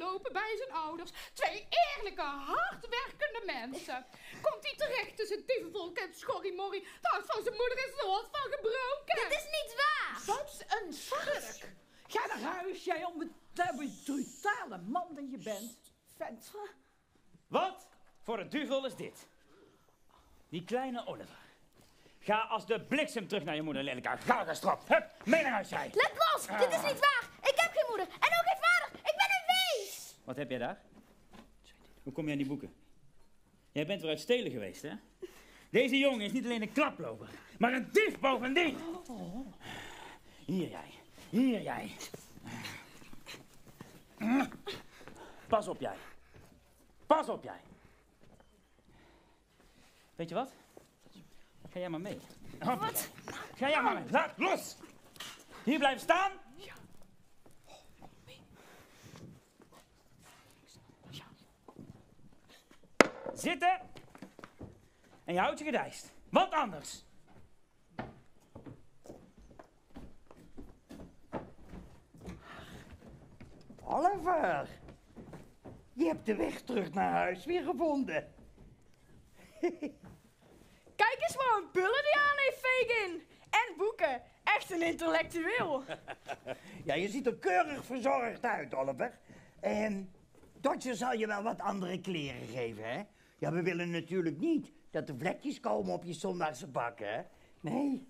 lopen bij zijn ouders. Twee eerlijke, hardwerkende mensen. Komt hij terecht tussen dievenvolk en schorrimorrie. Het huis van zijn moeder is zo wat van gebroken. Dit is niet waar! Wat een schurk! Ga naar huis, jij onbetrouwbare man dat je bent. Vent. Wat voor een duivel is dit? Die kleine Oliver. Ga als de bliksem terug naar je moeder, lelijke galgenstrop. Hup, mee naar huis, jij. Let los! Dit is niet waar! Ik heb geen moeder en ook geen vader! Ik ben een wees! Wat heb jij daar? Hoe kom je aan die boeken? Jij bent weer uit stelen geweest, hè? Deze jongen is niet alleen een klaploper, maar een dief bovendien. Hier jij, hier jij. Pas op jij. Pas op jij. Weet je wat? Ga jij maar mee. Wat? Ga jij maar mee. Laat los. Hier blijven staan. Ja. Zitten. En je houdt je gedijst. Wat anders. Oliver, je hebt de weg terug naar huis weer gevonden. Kijk eens wat een bullen die aan heeft, Fagin. En boeken. Echt een intellectueel. Ja, je ziet er keurig verzorgd uit, Oliver. En Dodger zal je wel wat andere kleren geven, hè? Ja, we willen natuurlijk niet dat er vlekjes komen op je zondagse bakken, hè? Nee.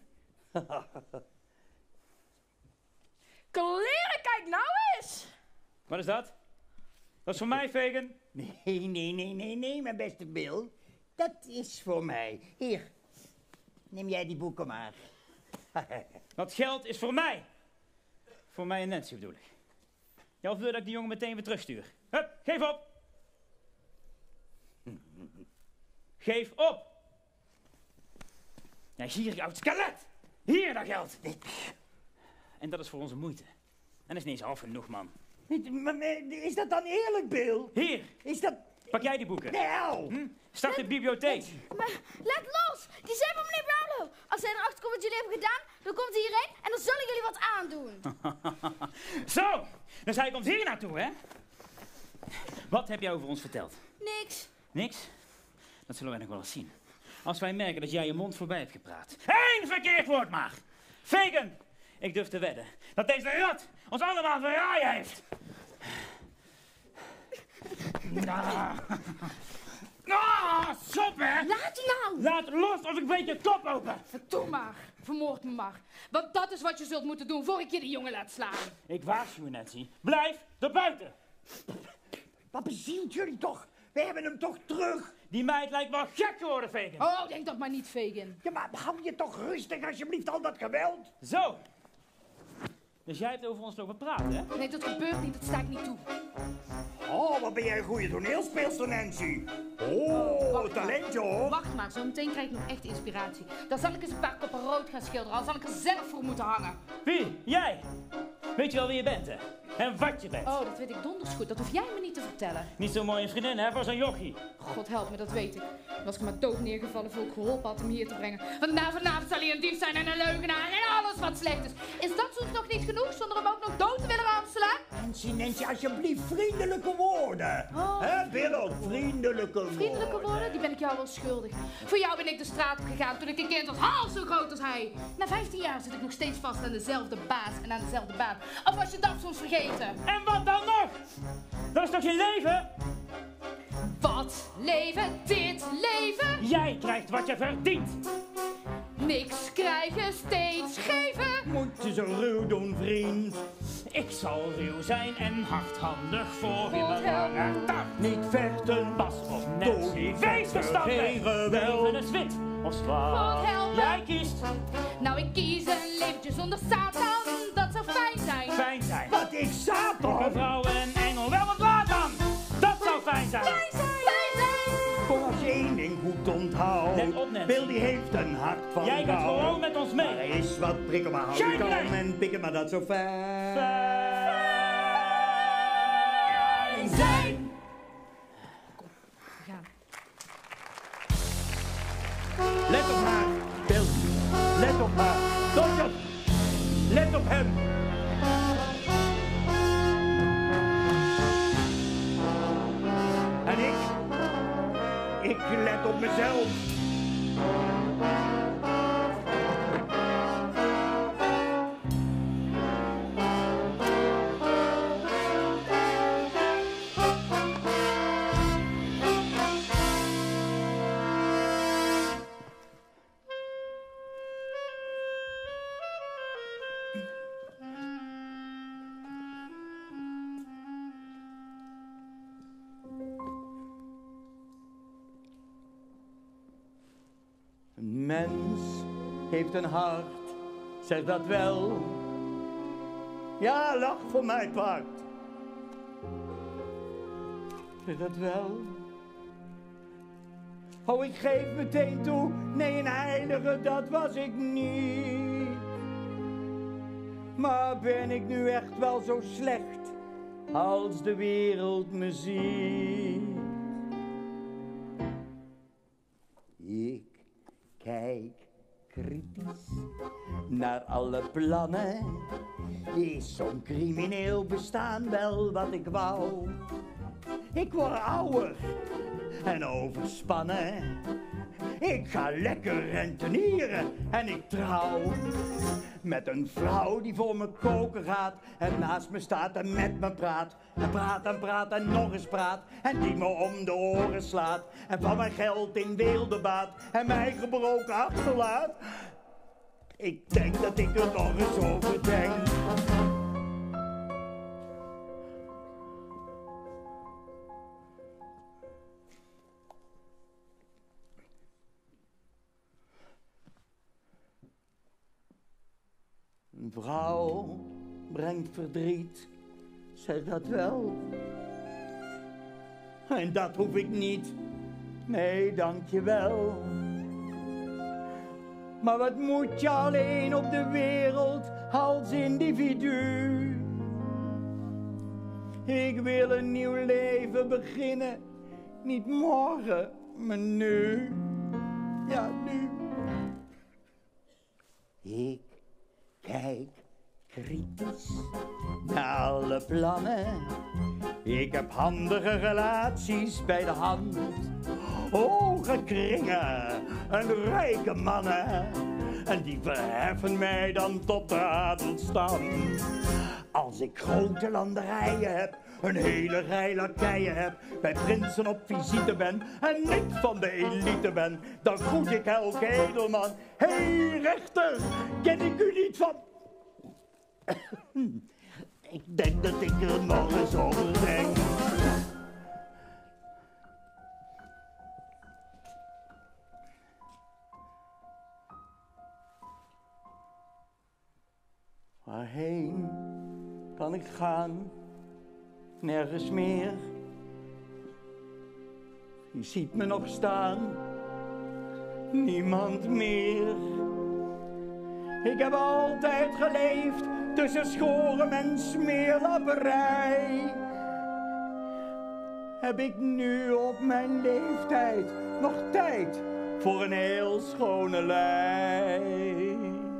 Kleren, kijk nou eens. Wat is dat? Dat is voor mij, Fagin. Nee, nee, nee, nee, nee, mijn beste Bill. Dat is voor mij. Hier, neem jij die boeken maar. Dat geld is voor mij. Voor mij en Nancy bedoel ik. Ja, of wil je dat ik die jongen meteen weer terugstuur? Hup, geef op. Geef op. Ja, gierig oud skelet. Hier dat geld. En dat is voor onze moeite. En dat is niet eens half genoeg, man. Is dat dan eerlijk, Bill? Hier. Is dat... Pak jij die boeken? Nou. Hm? Start de bibliotheek. Maar let los! Die zijn van meneer Brownlow. Als hij erachter komt wat jullie hebben gedaan, dan komt hij hierheen en dan zal ik jullie wat aandoen. Zo, dus hij komt hier naartoe, hè? Wat heb jij over ons verteld? Niks. Niks? Dat zullen wij nog wel eens zien. Als wij merken dat jij je mond voorbij hebt gepraat. Eén verkeerd woord maar! Fagin, ik durf te wedden dat deze rat ons allemaal verraaien heeft. Nou, ah, stop hè! Laat je nou! Laat los of ik breek je kop open! Doe maar, vermoord me maar. Want dat is wat je zult moeten doen voor ik je die jongen laat slaan. Ik waarschuw je, Nancy. Blijf er buiten! Wat bezielt jullie toch? We hebben hem toch terug? Die meid lijkt wel gek geworden, Fagin. Oh, denk dat maar niet, Fagin. Ja, maar hou je toch rustig alsjeblieft, al dat geweld. Zo! Dus jij hebt over ons lopen praten, hè? Nee, dat gebeurt niet, dat sta ik niet toe. Oh, wat ben jij een goede toneelspeelster, Nancy. Oh, Wacht talentje maar. hoor. Wacht maar, zo meteen krijg ik nog echt inspiratie. Dan zal ik eens een paar koppen rood gaan schilderen, al zal ik er zelf voor moeten hangen. Wie? Jij? Weet je wel wie je bent, hè? En wat je bent? Oh, dat weet ik donders goed, dat hoef jij me niet te vertellen. Niet zo'n mooie vriendin, hè? Voor zo'n jochie. God help me, dat weet ik. Was ik maar dood neergevallen voor ik geholpen had hem hier te brengen. Want na vanavond zal hij een dief zijn en een leugenaar en alles wat slecht is. Is dat soms nog niet genoeg, zonder hem ook nog dood te willen ranselen? Nancy, Nancy, alsjeblieft, vriendelijke woorden. Oh. Hè, Bill ook, vriendelijke woorden. Vriendelijke woorden, die ben ik jou wel schuldig. Voor jou ben ik de straat op gegaan toen ik een kind was, half zo groot als hij. Na vijftien jaar zit ik nog steeds vast aan dezelfde baas en aan dezelfde baan. Of was je dat soms vergeten? En wat dan nog? Dat is toch je leven? Wat leven, dit leven? Jij krijgt wat je verdient. Niks krijgen, steeds geven. Moet je zo ruw doen, vriend. Ik zal ruw zijn en hardhandig voor God in mijn help. lange dag. Niet vechten, Pas op, Nancy, wees verstandig. geen geweld. Leven is wit of zwart. God help me. Jij kiest Nou, ik kies een leventje zonder Satan, dat zou fijn zijn. fijn zijn. Wat ik Satan? Een vrouw en engel, wel wat laat dan. Dat zou fijn zijn. Fijn zijn! Fijn zijn! Kom als je één ding goed onthoudt. Let op, Nancy. Bill die heeft een hart van Jij gaat goud. gewoon met ons mee. Maar hij is wat prikken, maar hou je Kijk kalm erbij. en pikken, maar dat zo fijn. Fijn zijn. Ja. Let op haar, Bill. Let op haar. Dodger. Let op hem. ik let op mezelf. Een mens heeft een hart, zeg dat wel. Ja, lach voor mij, paard. Zeg dat wel. Oh, ik geef meteen toe, nee, een heilige, dat was ik niet. Maar ben ik nu echt wel zo slecht als de wereld me ziet? Ik kijk kritisch naar alle plannen. Is zo'n crimineel bestaan wel wat ik wou? Ik word ouder en overspannen. Ik ga lekker rentenieren en ik trouw met een vrouw die voor me koken gaat en naast me staat en met me praat. En praat en praat en nog eens praat en die me om de oren slaat. En van mijn geld in wilde baat en mij gebroken achterlaat. Ik denk dat ik er nog eens over denk. Een vrouw brengt verdriet, zeg dat wel. En dat hoef ik niet, nee, dankjewel. Maar wat moet je alleen op de wereld als individu? Ik wil een nieuw leven beginnen, niet morgen, maar nu. Ja, nu. Ik kijk kritisch naar alle plannen. Ik heb handige relaties bij de hand. Hoge kringen en rijke mannen. En die verheffen mij dan tot de adelstand. Als ik grote landerijen heb, een hele rij lakeien heb, bij prinsen op visite ben en niet van de elite ben, dan groet ik elke edelman. Hé hey, rechter, ken ik u niet van... Ik denk dat ik er nog eens over denk. Waarheen kan ik gaan? Nergens meer. Je ziet me nog staan. Niemand meer. Ik heb altijd geleefd tussen schoren en smeerlapperij. Heb ik nu op mijn leeftijd nog tijd voor een heel schone lei?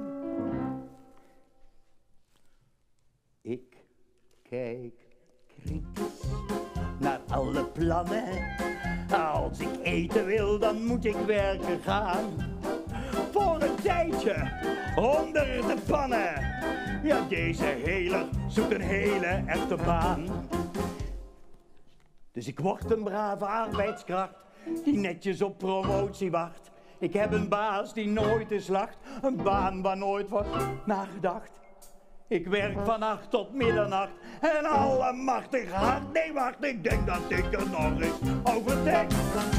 Ik kijk kritisch naar alle plannen. Als ik eten wil, dan moet ik werken gaan. Voor een tijdje onder de pannen. Ja, deze heler zoekt een hele echte baan. Dus ik word een brave arbeidskracht die netjes op promotie wacht. Ik heb een baas die nooit eens lacht, een baan waar nooit wordt nagedacht. Ik werk van acht tot middernacht en allemachtig hard. Nee, wacht, ik denk dat ik er nog eens over denk.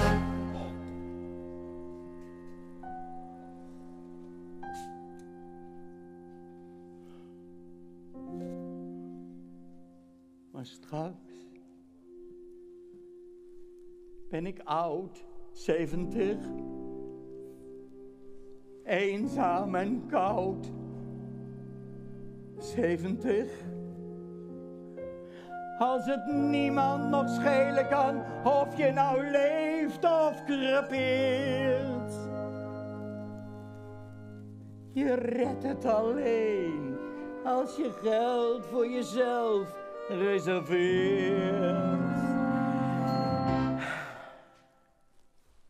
Maar straks ben ik oud, zeventig, eenzaam en koud. Zeventig. Als het niemand nog schelen kan of je nou leeft of crepeert. Je redt het alleen als je geld voor jezelf reserveert.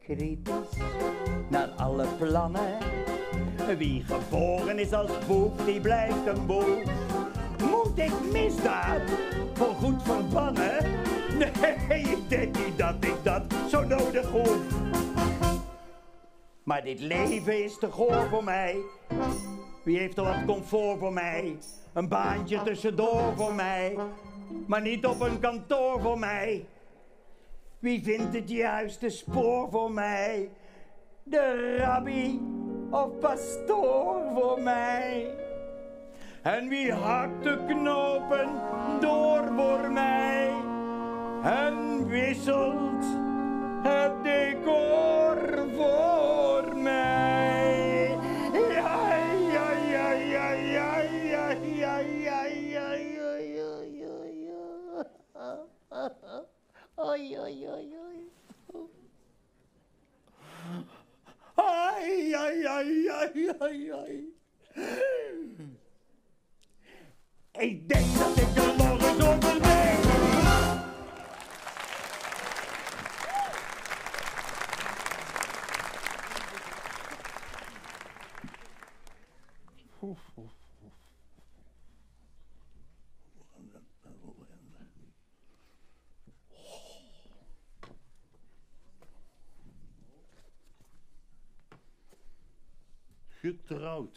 kritisch naar alle plannen. Wie geboren is als boef, die blijft een boef. Moet ik misdaad voor goed verbannen? Nee, ik denk niet dat ik dat zo nodig hoef. Maar dit leven is te goor voor mij. Wie heeft er wat comfort voor mij? Een baantje tussendoor voor mij. Maar niet op een kantoor voor mij. Wie vindt het juiste spoor voor mij? De rabbi of pastoor voor mij? En wie hakt de knopen door voor mij? En wisselt het decor voor mij? Ja, ja, ja, ja, ja, ja, ja, ja, ja, ja, ja, ja, ja. Oei, oei, oei, oei. Ai, ai, ai, ai, ai, ai. Ik denk dat ik er nog eens over denk. Getrouwd.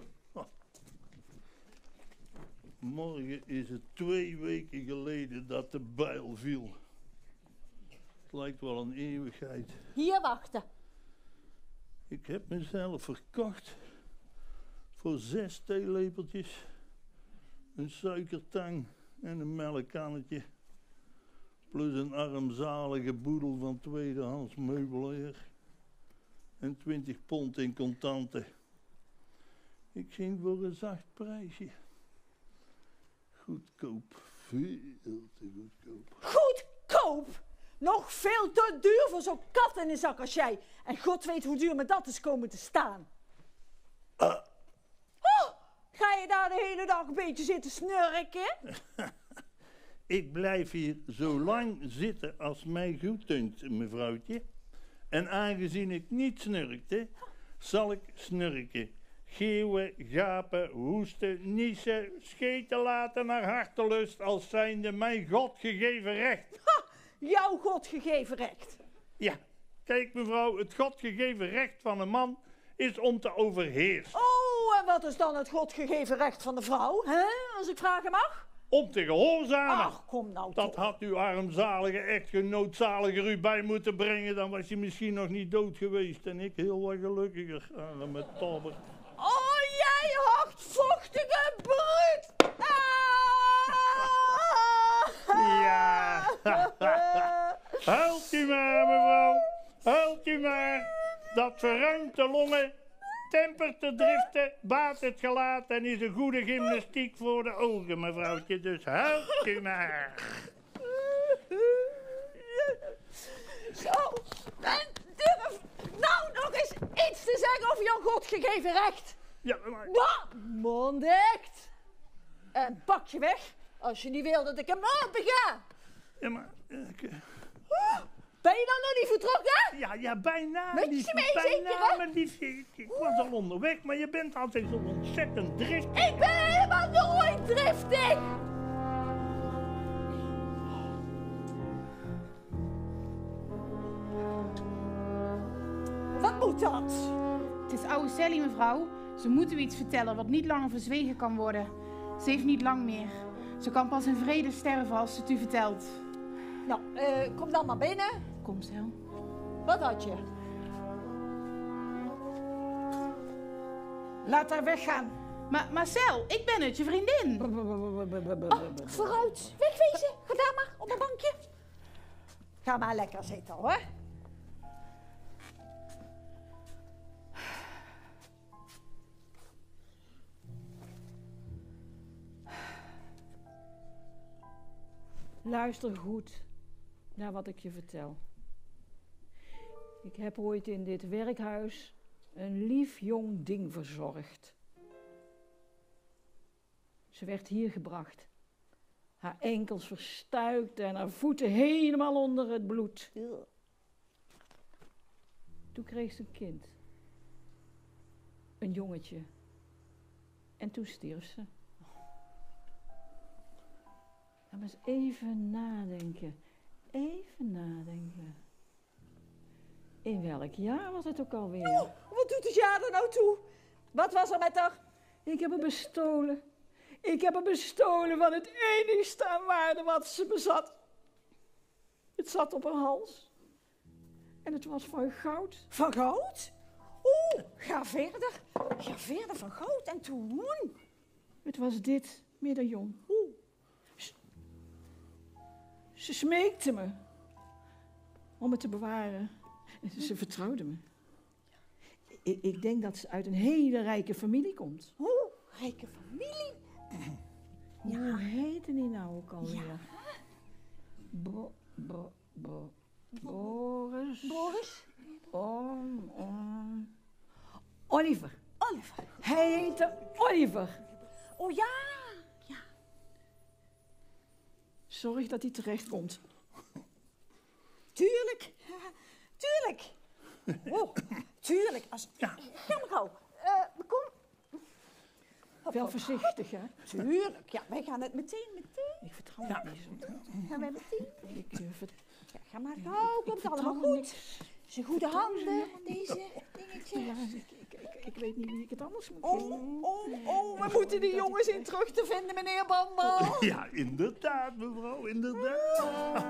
Morgen is het twee weken geleden dat de bijl viel. Het lijkt wel een eeuwigheid. Hier wachten. Ik heb mezelf verkocht voor zes theelepeltjes, een suikertang en een melkkannetje. Plus een armzalige boedel van tweedehands meubilair en twintig pond in contanten. Ik ging voor een zacht prijsje. Goedkoop, veel te goedkoop. Goedkoop? Nog veel te duur voor zo'n kat in een zak als jij. En God weet hoe duur me dat is komen te staan. Uh. Oh, ga je daar de hele dag een beetje zitten snurken? Ik blijf hier zo lang zitten als mij goeddunkt, mevrouwtje. En aangezien ik niet snurkte, zal ik snurken. Geeuwen, gapen, hoesten, niezen, scheten laten naar hartelust als zijnde mijn God gegeven recht. Ha, jouw God gegeven recht. Ja, kijk mevrouw, het God gegeven recht van een man is om te overheersen. Oh, en wat is dan het God gegeven recht van de vrouw, hè? Als ik vragen mag? Om te gehoorzamen. Ach, kom nou Dat toch. had uw armzalige echtgenoot zaliger u bij moeten brengen, dan was je misschien nog niet dood geweest. En ik heel wat gelukkiger, arme tobber. Oh, jij hardvochtige bruut! Ah! Ja. Huilt u maar, mevrouw. Huilt u maar. Dat verruimt de longen, tempert de driften, baat het gelaat en is een goede gymnastiek voor de ogen, mevrouwtje. Dus huilt u maar. Zo, en durf nou nog eens iets te zeggen over jouw God gegeven recht. Ja, maar... Bah, mond dicht. En pak je weg als je niet wil dat ik hem opbega. Ja, maar... Ik, uh... Ben je dan nog niet vertrokken? Ja, ja, bijna. Met je liefje, mee, bijna, zeker, mijn liefje. Ik, ik was al onderweg, maar je bent altijd zo ontzettend driftig. Ik ben helemaal nooit driftig. Wat moet dat? Het is oude Sally, mevrouw. Ze moeten u iets vertellen wat niet langer verzwegen kan worden. Ze heeft niet lang meer. Ze kan pas in vrede sterven als ze het u vertelt. Nou, uh, kom dan maar binnen. Kom, Sel. Wat had je? Laat haar weggaan. Maar Marcel, ik ben het, je vriendin. Oh, vooruit. Wegwezen. Ga daar maar, op een bankje. Ga maar lekker zitten, hoor. Luister goed naar wat ik je vertel. Ik heb ooit in dit werkhuis een lief jong ding verzorgd. Ze werd hier gebracht. Haar enkels verstuikt en haar voeten helemaal onder het bloed. Toen kreeg ze een kind. Een jongetje. En toen stierf ze. Laat maar eens even nadenken. Even nadenken. In welk jaar was het ook alweer? Oh, wat doet het jaar er nou toe? Wat was er met haar? Ik heb haar bestolen. Ik heb haar bestolen van het enigste aan waarde wat ze bezat. Het zat op haar hals. En het was van goud. Van goud? Oeh, ga verder. Ga verder van goud. En toen? Het was dit medaillon. Oeh. Ze, ze smeekte me om het te bewaren. En ze vertrouwde me. Ik, ik denk dat ze uit een hele rijke familie komt. Oeh, rijke familie? Ja. Hoe heette die nou ook alweer? Ja. Bo, bo, bo, Boris. Boris? Om, om. Oliver. Oliver. Hij heette Oliver. Oh ja, ja. Zorg dat hij terecht komt. Tuurlijk. Tuurlijk. Oh, tuurlijk. Als... Ja. Ja, mevrouw. Uh, kom. Wel voorzichtig, hè? Tuurlijk. Ja, wij gaan het meteen, meteen. Ik vertrouw ja. het niet zo. Gaan wij meteen? Ik uh, vert... ja, ga maar gauw. Komt het allemaal goed? Zijn goede handen, deze dingetjes. Ja, ik, ik, ik, ik weet niet wie ik het anders moet doen. Oh, oh, oh. We moeten die jongens in terug te vinden, meneer Bambal. Ja, inderdaad, mevrouw, inderdaad.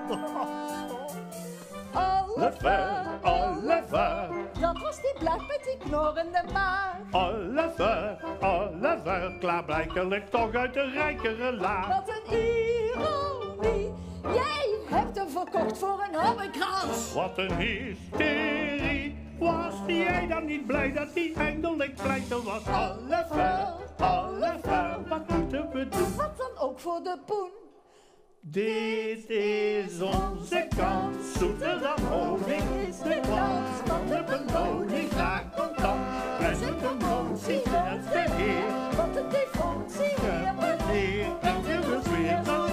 Oliver, Oliver. Dat was die black met die knorrende maag. Oliver, Oliver. Klaarblijkelijk toch uit de rijkere laag. Wat een ironie. Jij hebt hem verkocht voor een hammerkrans. Wat een hysterie. Was jij dan niet blij dat hij eindelijk pleiten was? Oliver, Oliver. Wat moeten we doen? Wat dan ook voor de poen? Dit is onze kans, zoeter dan honing is de kans van de beloning. Graag contant, en de motie met de heer. Wat een defontie, heer meneer, en je wilt weer dan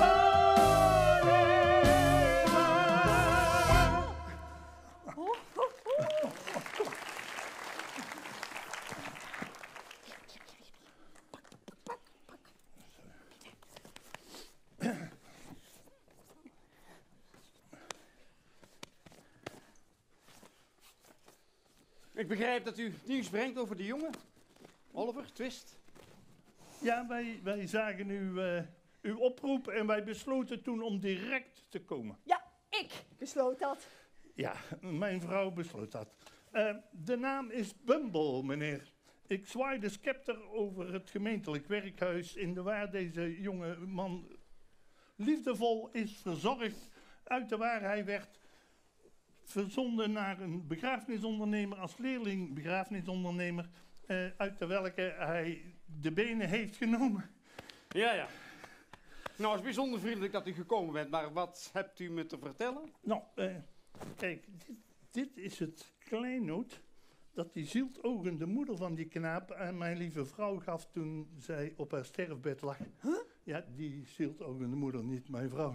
Ik begrijp dat u nieuws brengt over de jongen. Oliver, Twist. Ja, wij, wij zagen uw, uh, uw oproep en wij besloten toen om direct te komen. Ja, ik besloot dat. Ja, mijn vrouw besloot dat. Uh, de naam is Bumble, meneer. Ik zwaai de scepter over het gemeentelijk werkhuis in de waar deze jonge man liefdevol is verzorgd, uit de waar hij werd verzonden naar een begrafenisondernemer als leerling begrafenisondernemer, uh, uit de welke hij de benen heeft genomen. Ja, ja. Nou, het is bijzonder vriendelijk dat u gekomen bent, maar wat hebt u me te vertellen? Nou, uh, kijk, dit, dit is het kleinood dat die zieltogende moeder van die knaap aan mijn lieve vrouw gaf toen zij op haar sterfbed lag. Huh? Ja, die zieltogende moeder, niet mijn vrouw.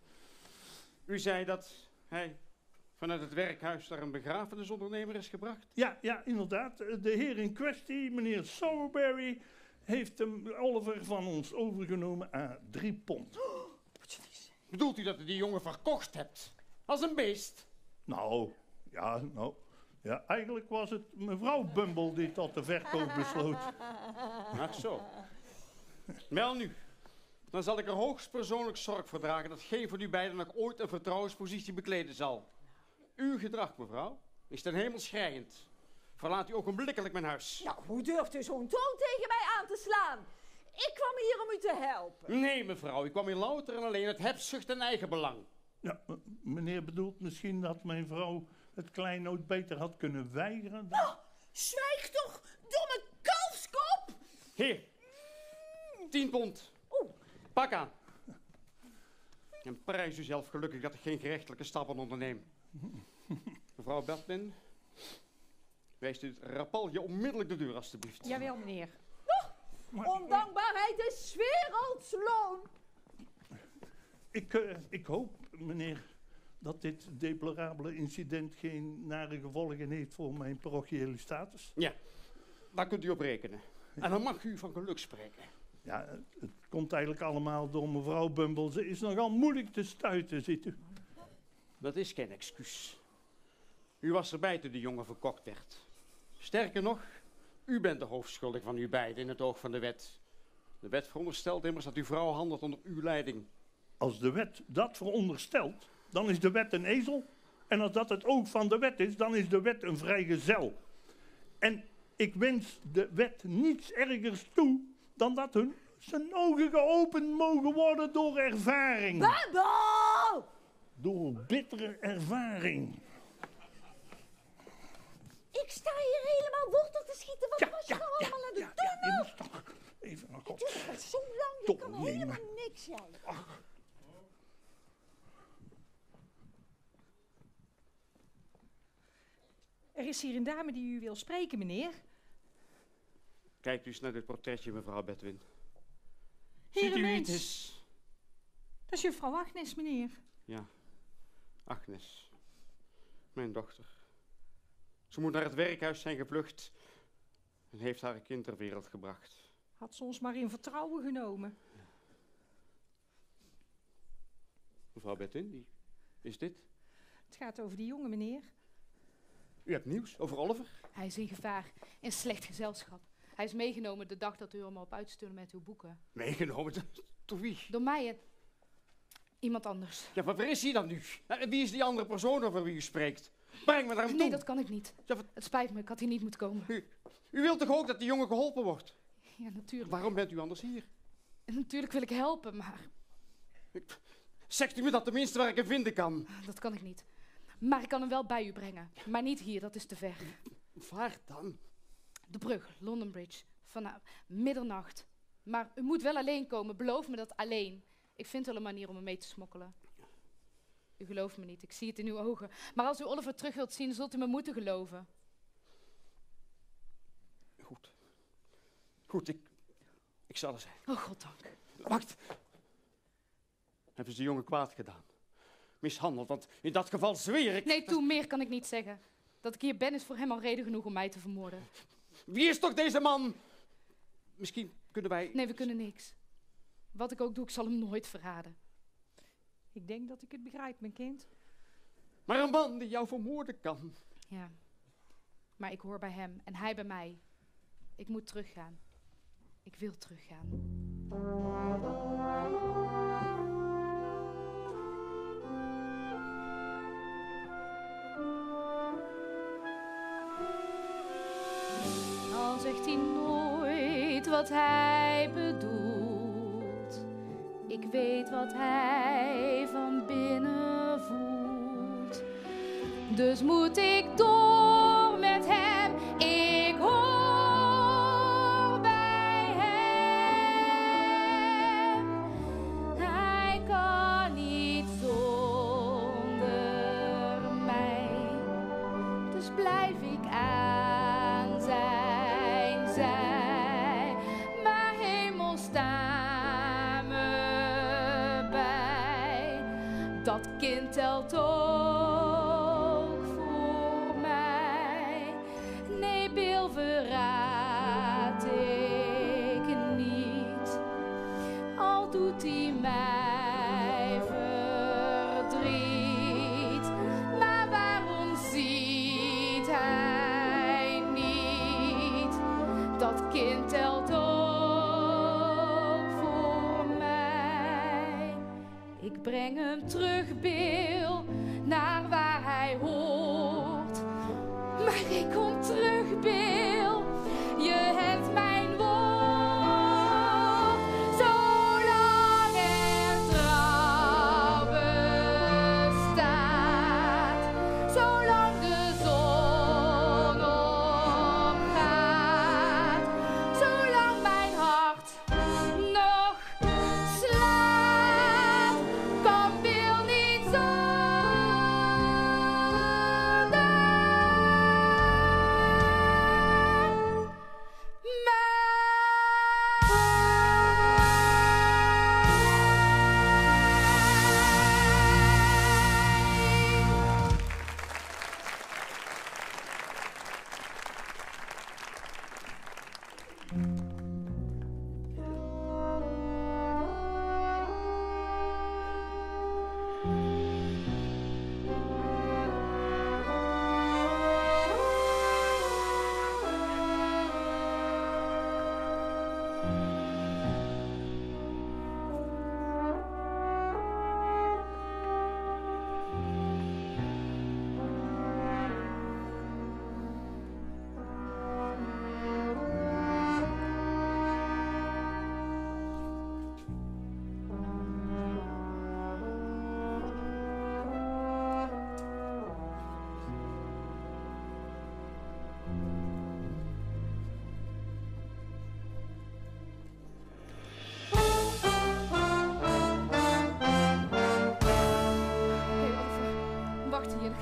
U zei dat hij vanuit het werkhuis naar een begrafenisondernemer is gebracht? Ja, ja, inderdaad. De heer in kwestie, meneer Sowerberry, heeft hem Oliver van ons overgenomen aan drie pond. Oh, bedoelt u dat u die jongen verkocht hebt? Als een beest? Nou, ja, nou... Ja, eigenlijk was het mevrouw Bumble die tot de verkoop besloot. Ach zo. Wel nu, dan zal ik er hoogstpersoonlijk zorg voor dragen dat geen van u beiden nog ooit een vertrouwenspositie bekleden zal. Uw gedrag, mevrouw, is ten hemel schreiend. Verlaat u ogenblikkelijk mijn huis. Nou, hoe durft u zo'n toon tegen mij aan te slaan? Ik kwam hier om u te helpen. Nee, mevrouw, ik kwam hier louter en alleen uit hebzucht en eigenbelang. Ja, meneer bedoelt misschien dat mijn vrouw het kleinood beter had kunnen weigeren? Dan... Oh, zwijg toch, domme kalfskop! Hier, tien pond. Oeh. Pak aan. En prijs u zelf gelukkig dat ik geen gerechtelijke stappen onderneem. Mevrouw Batman, wijst u het rapalje onmiddellijk de deur, alstublieft. Jawel, meneer. Oh, ondankbaarheid is wereldsloon. Ik, uh, ik hoop, meneer, dat dit deplorabele incident geen nare gevolgen heeft voor mijn parochiële status? Ja, daar kunt u op rekenen. En dan mag u van geluk spreken. Ja, het komt eigenlijk allemaal door mevrouw Bumble. Ze is nogal moeilijk te stuiten, ziet u. Dat is geen excuus. U was erbij toen de jongen verkocht werd. Sterker nog, u bent de hoofdschuldig van u beiden in het oog van de wet. De wet veronderstelt immers dat uw vrouw handelt onder uw leiding. Als de wet dat veronderstelt, dan is de wet een ezel. En als dat het oog van de wet is, dan is de wet een vrijgezel. En ik wens de wet niets ergers toe dan dat hun zijn ogen geopend mogen worden door ervaring. Bumble! Door bittere ervaring. Ik sta hier helemaal wortel te schieten. Wat Ja, was ja, je nou ja, allemaal aan ja, het doen? ja, je moest toch even naar God. Het duurt al zo lang, je Toch kan nemen. helemaal niks, jij. Ach. Er is hier een dame die u wil spreken, meneer. Kijkt u eens naar dit portretje, mevrouw Bedwin. Heer Ziet u mens. iets? Dat is juffrouw Agnes, meneer. Ja, Agnes. Mijn dochter. Ze moet naar het werkhuis zijn gevlucht en heeft haar kind ter wereld gebracht. Had ze ons maar in vertrouwen genomen. Mevrouw Bedwin, wie is dit? Het gaat over die jongen, meneer. U hebt nieuws over Oliver? Hij is in gevaar, in slecht gezelschap. Hij is meegenomen de dag dat u hem op uitstuurde met uw boeken. Meegenomen? Door wie? Door mij en iemand anders. Ja, maar waar is hij dan nu? En wie is die andere persoon over wie u spreekt? Breng me naar hem toe. Nee, dat kan ik niet. Ja, wat... Het spijt me, ik had hier niet moeten komen. U, u wilt toch ook dat die jongen geholpen wordt? Ja, natuurlijk. Waarom bent u anders hier? En natuurlijk wil ik helpen, maar... Ik... Zegt u me dat tenminste waar ik hem vinden kan? Dat kan ik niet. Maar ik kan hem wel bij u brengen. Maar niet hier, dat is te ver. Waar dan? De brug, London Bridge. Vanaf middernacht. Maar u moet wel alleen komen, beloof me dat alleen. Ik vind wel een manier om hem mee te smokkelen. U gelooft me niet, ik zie het in uw ogen. Maar als u Oliver terug wilt zien, zult u me moeten geloven. Goed. Goed, ik... Ik zal er zijn. Oh, goddank. Wacht. Hebben ze de jongen kwaad gedaan? Mishandeld, want in dat geval zweer ik... Nee, toe, meer kan ik niet zeggen. Dat ik hier ben is voor hem al reden genoeg om mij te vermoorden. Wie is toch deze man? Misschien kunnen wij... Nee, we kunnen niks. Wat ik ook doe, ik zal hem nooit verraden. Ik denk dat ik het begrijp, mijn kind. Maar een man die jou vermoorden kan. Ja. Maar ik hoor bij hem en hij bij mij. Ik moet teruggaan. Ik wil teruggaan. Al zegt hij nooit wat hij bedoelt. Ik weet wat hij van binnen voelt. Dus moet ik door met hem. Ik hoor bij hem. Hij kan niet zonder mij. Dus blijf ik aan zijn zij. Maar hemel, sta me bij. Dat kind telt ook voor mij. Nee, Bill, verraad ik niet. Al doet hij mij verdriet. Maar waarom ziet hij niet? Dat kind telt ook voor mij. Ik breng hem terug, Bill, naar waar hij hoort. Maar ik kom terug, Bill, je hebt mijn woord. Zolang er trouw bestaat, zolang de zon opgaat, zolang mijn hart nog slaat, kan Bill niet zonder.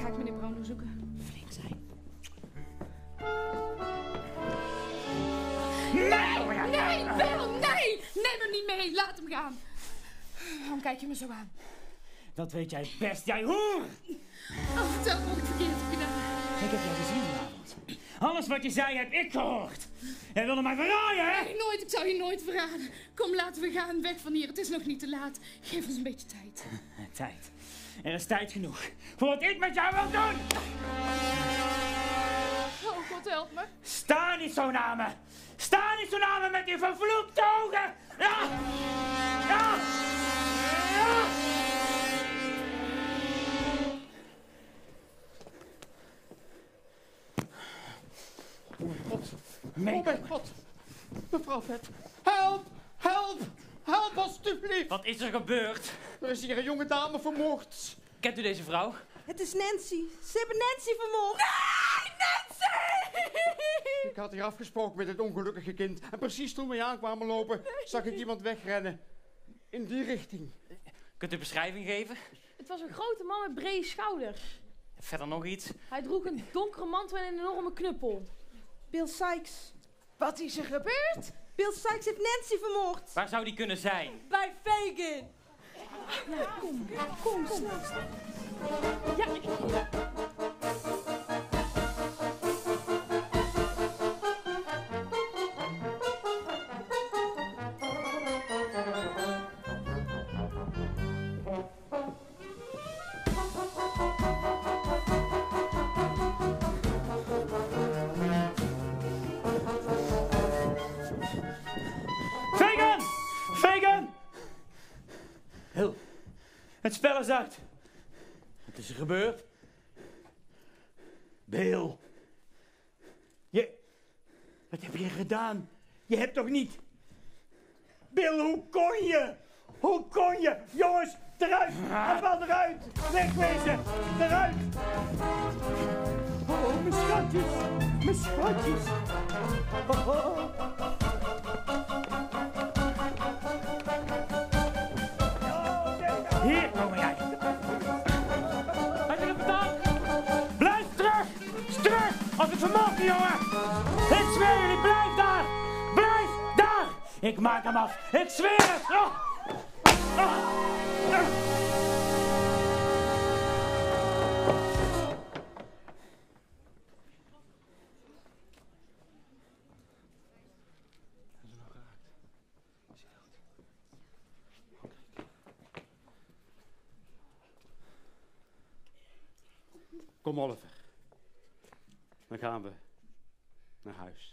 ik meneer Brownlow zoeken. Flink zijn. Nee! Nee, Bill, nee! Neem hem niet mee, laat hem gaan. Waarom kijk je me zo aan? Dat weet jij best, jij hoer! Oh, vertel me wat ik verkeerd heb gedaan. Ik heb jou gezien vanavond. Alles wat je zei heb ik gehoord. Jij wilde mij verraaien, hè? Nee, nooit. Ik zou je nooit verraden. Kom, laten we gaan. Weg van hier. Het is nog niet te laat. Geef ons een beetje tijd. Tijd. Er is tijd genoeg voor wat ik met jou wil doen. Oh, God help me. Sta niet zo naar me. Sta niet zo naar me met die vervloekte ogen. Ja! Ja! Ja! God. Oh mijn God. Mevrouw Vet. Help! Help! Help alstublieft! Wat is er gebeurd? Er is hier een jonge dame vermoord. Kent u deze vrouw? Het is Nancy. Ze hebben Nancy vermoord. Nee, Nancy! Ik had hier afgesproken met het ongelukkige kind. En precies toen we aankwamen lopen, zag ik iemand wegrennen. In die richting. Kunt u een beschrijving geven? Het was een grote man met brede schouders. Verder nog iets? Hij droeg een donkere mantel en een enorme knuppel. Bill Sykes. Wat is er gebeurd? Bill Sykes heeft Nancy vermoord. Waar zou die kunnen zijn? Bij Fagin. Nou, kom, kom, snel. Ja, ik... Fagin! Fagin! Heel. Het spel is uit. Wat is er gebeurd? Bill. Je... Wat heb je gedaan? Je hebt toch niet... Bill, hoe kon je? Hoe kon je? Jongens, eruit! Allemaal eruit! Wegwezen! Eruit! Oh, mijn schatjes! Mijn schatjes! Oh, oh. Hier komen jij! Heb je het gedaan? Blijf terug! Terug! Als ik vermoord, jongen! Ik zweer jullie, blijf daar! Blijf daar! Ik maak hem af! Ik zweer het! Oh. Oh. Oh. Kom, Oliver. Dan gaan we naar huis.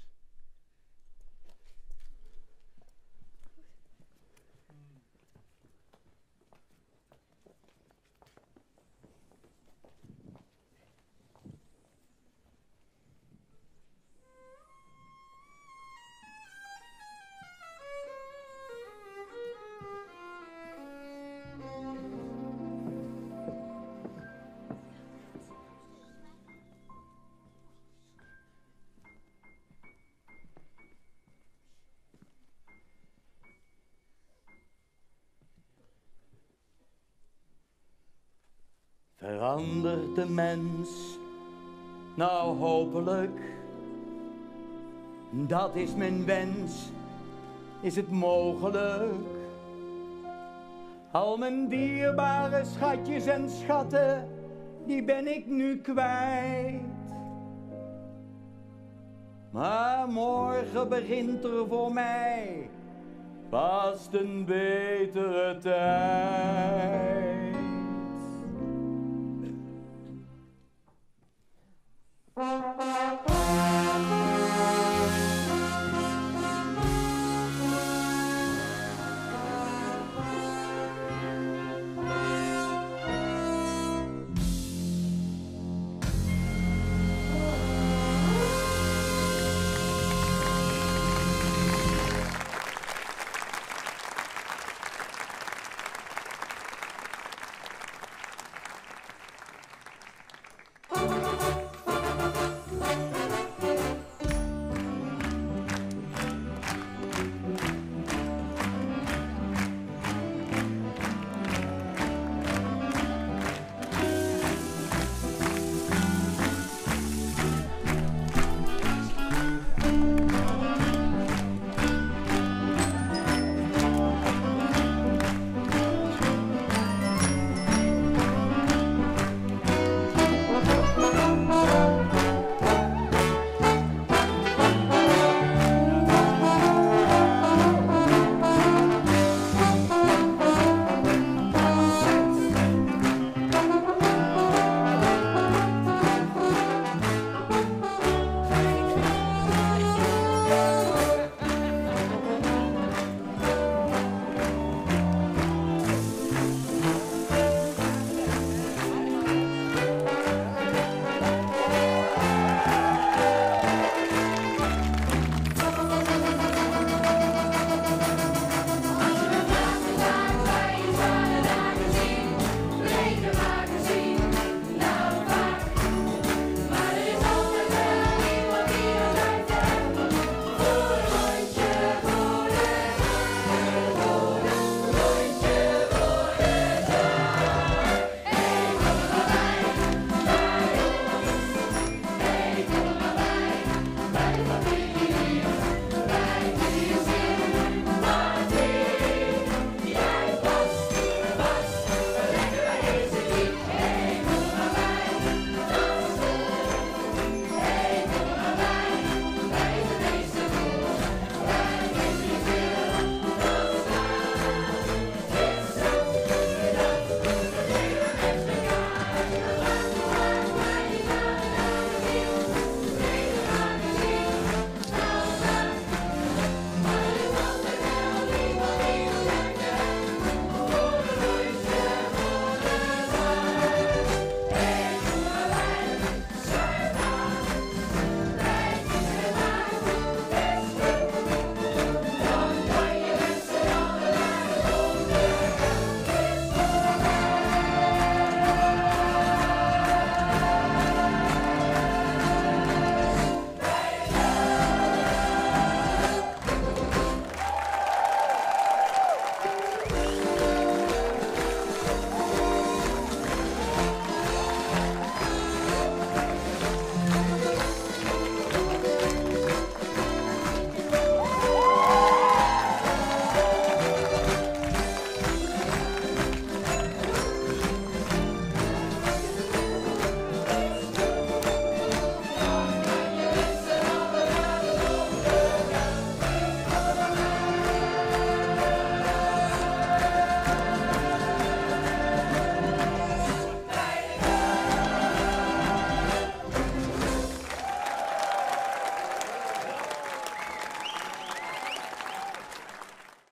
Verandert de mens nou hopelijk? Dat is mijn wens, is het mogelijk? Al mijn dierbare schatjes en schatten, die ben ik nu kwijt. Maar morgen begint er voor mij vast een betere tijd.